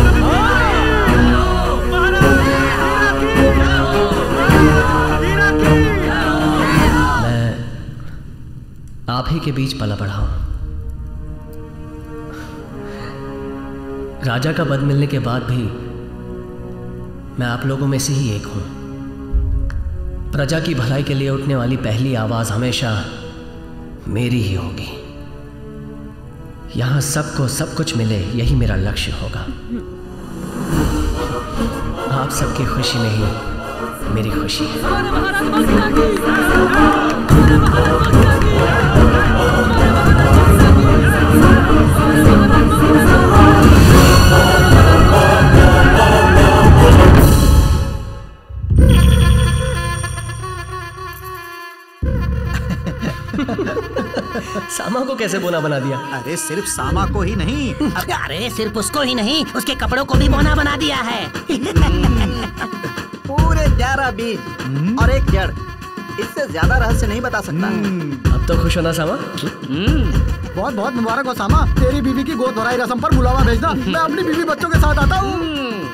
आप ही के बीच पला बढ़ा हूं। राजा का पद मिलने के बाद भी मैं आप लोगों में से ही एक हूं। प्रजा की भलाई के लिए उठने वाली पहली आवाज हमेशा मेरी ही होगी। यहां सबको सब कुछ मिले, यही मेरा लक्ष्य होगा। आप सबकी खुशी में ही मेरी खुशी है। सामा को कैसे बोना बना दिया? अरे सिर्फ सामा को ही नहीं, अरे सिर्फ उसको ही नहीं, उसके कपड़ों को भी बोना बना दिया है। पूरे ग्यारह बीज और एक जड़, इससे ज्यादा रहस्य नहीं बता सकता। अब तो खुश होना सामा। बहुत बहुत मुबारक हो सामा, तेरी बीवी की गोद भराई रस्म पर बुलावा भेजना। मैं अपनी बीवी बच्चों के साथ आता हूँ।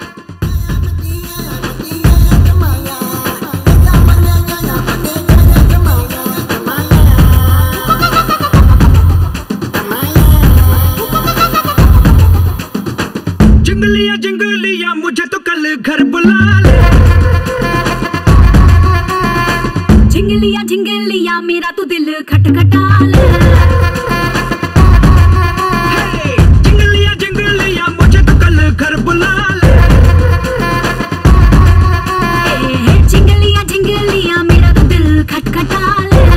जिंगलिया जिंगलिया मुझे तो कल घर बुला ले। झिंगलिया झिंगलिया मेरा तो दिल खटखटा ले। जिंगलिया जिंगलिया मुझे तो कल घर बुला ले। झिंगलिया झिंगलिया मेरा तो दिल खटखटा ले।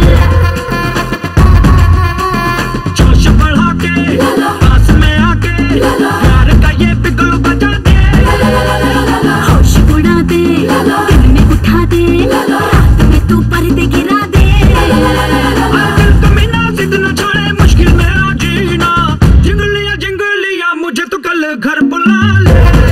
जोश बढ़ा के पास में आके प्यार का ये बिगुल बजा दे। होश उड़ा दे, दिल में उठा दे, रात में तू पर्दे गिरा दे। दिल तो बिना जिद न छोड़े, मुश्किल में आ जीना। जिंगलिया जिंगलिया मुझे तो कल घर बुला ले।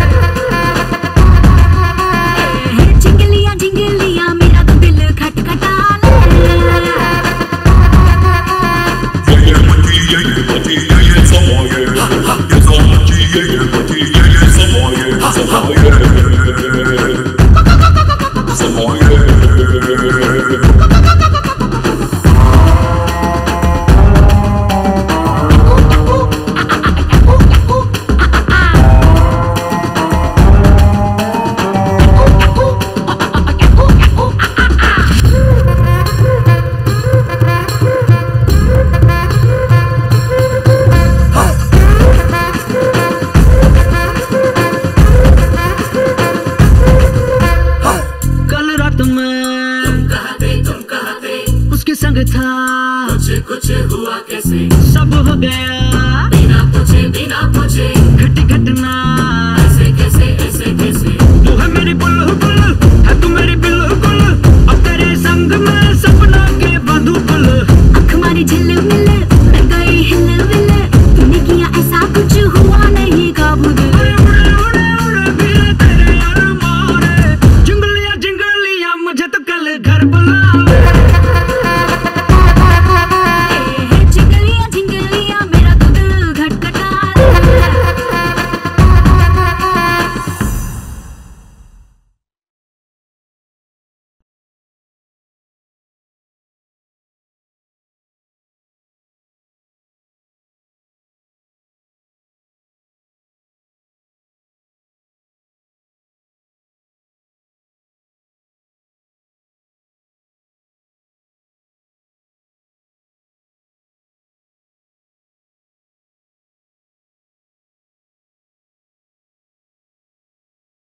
झिंगलिया झिंगलिया मेरा तो दिल खटखटा ले।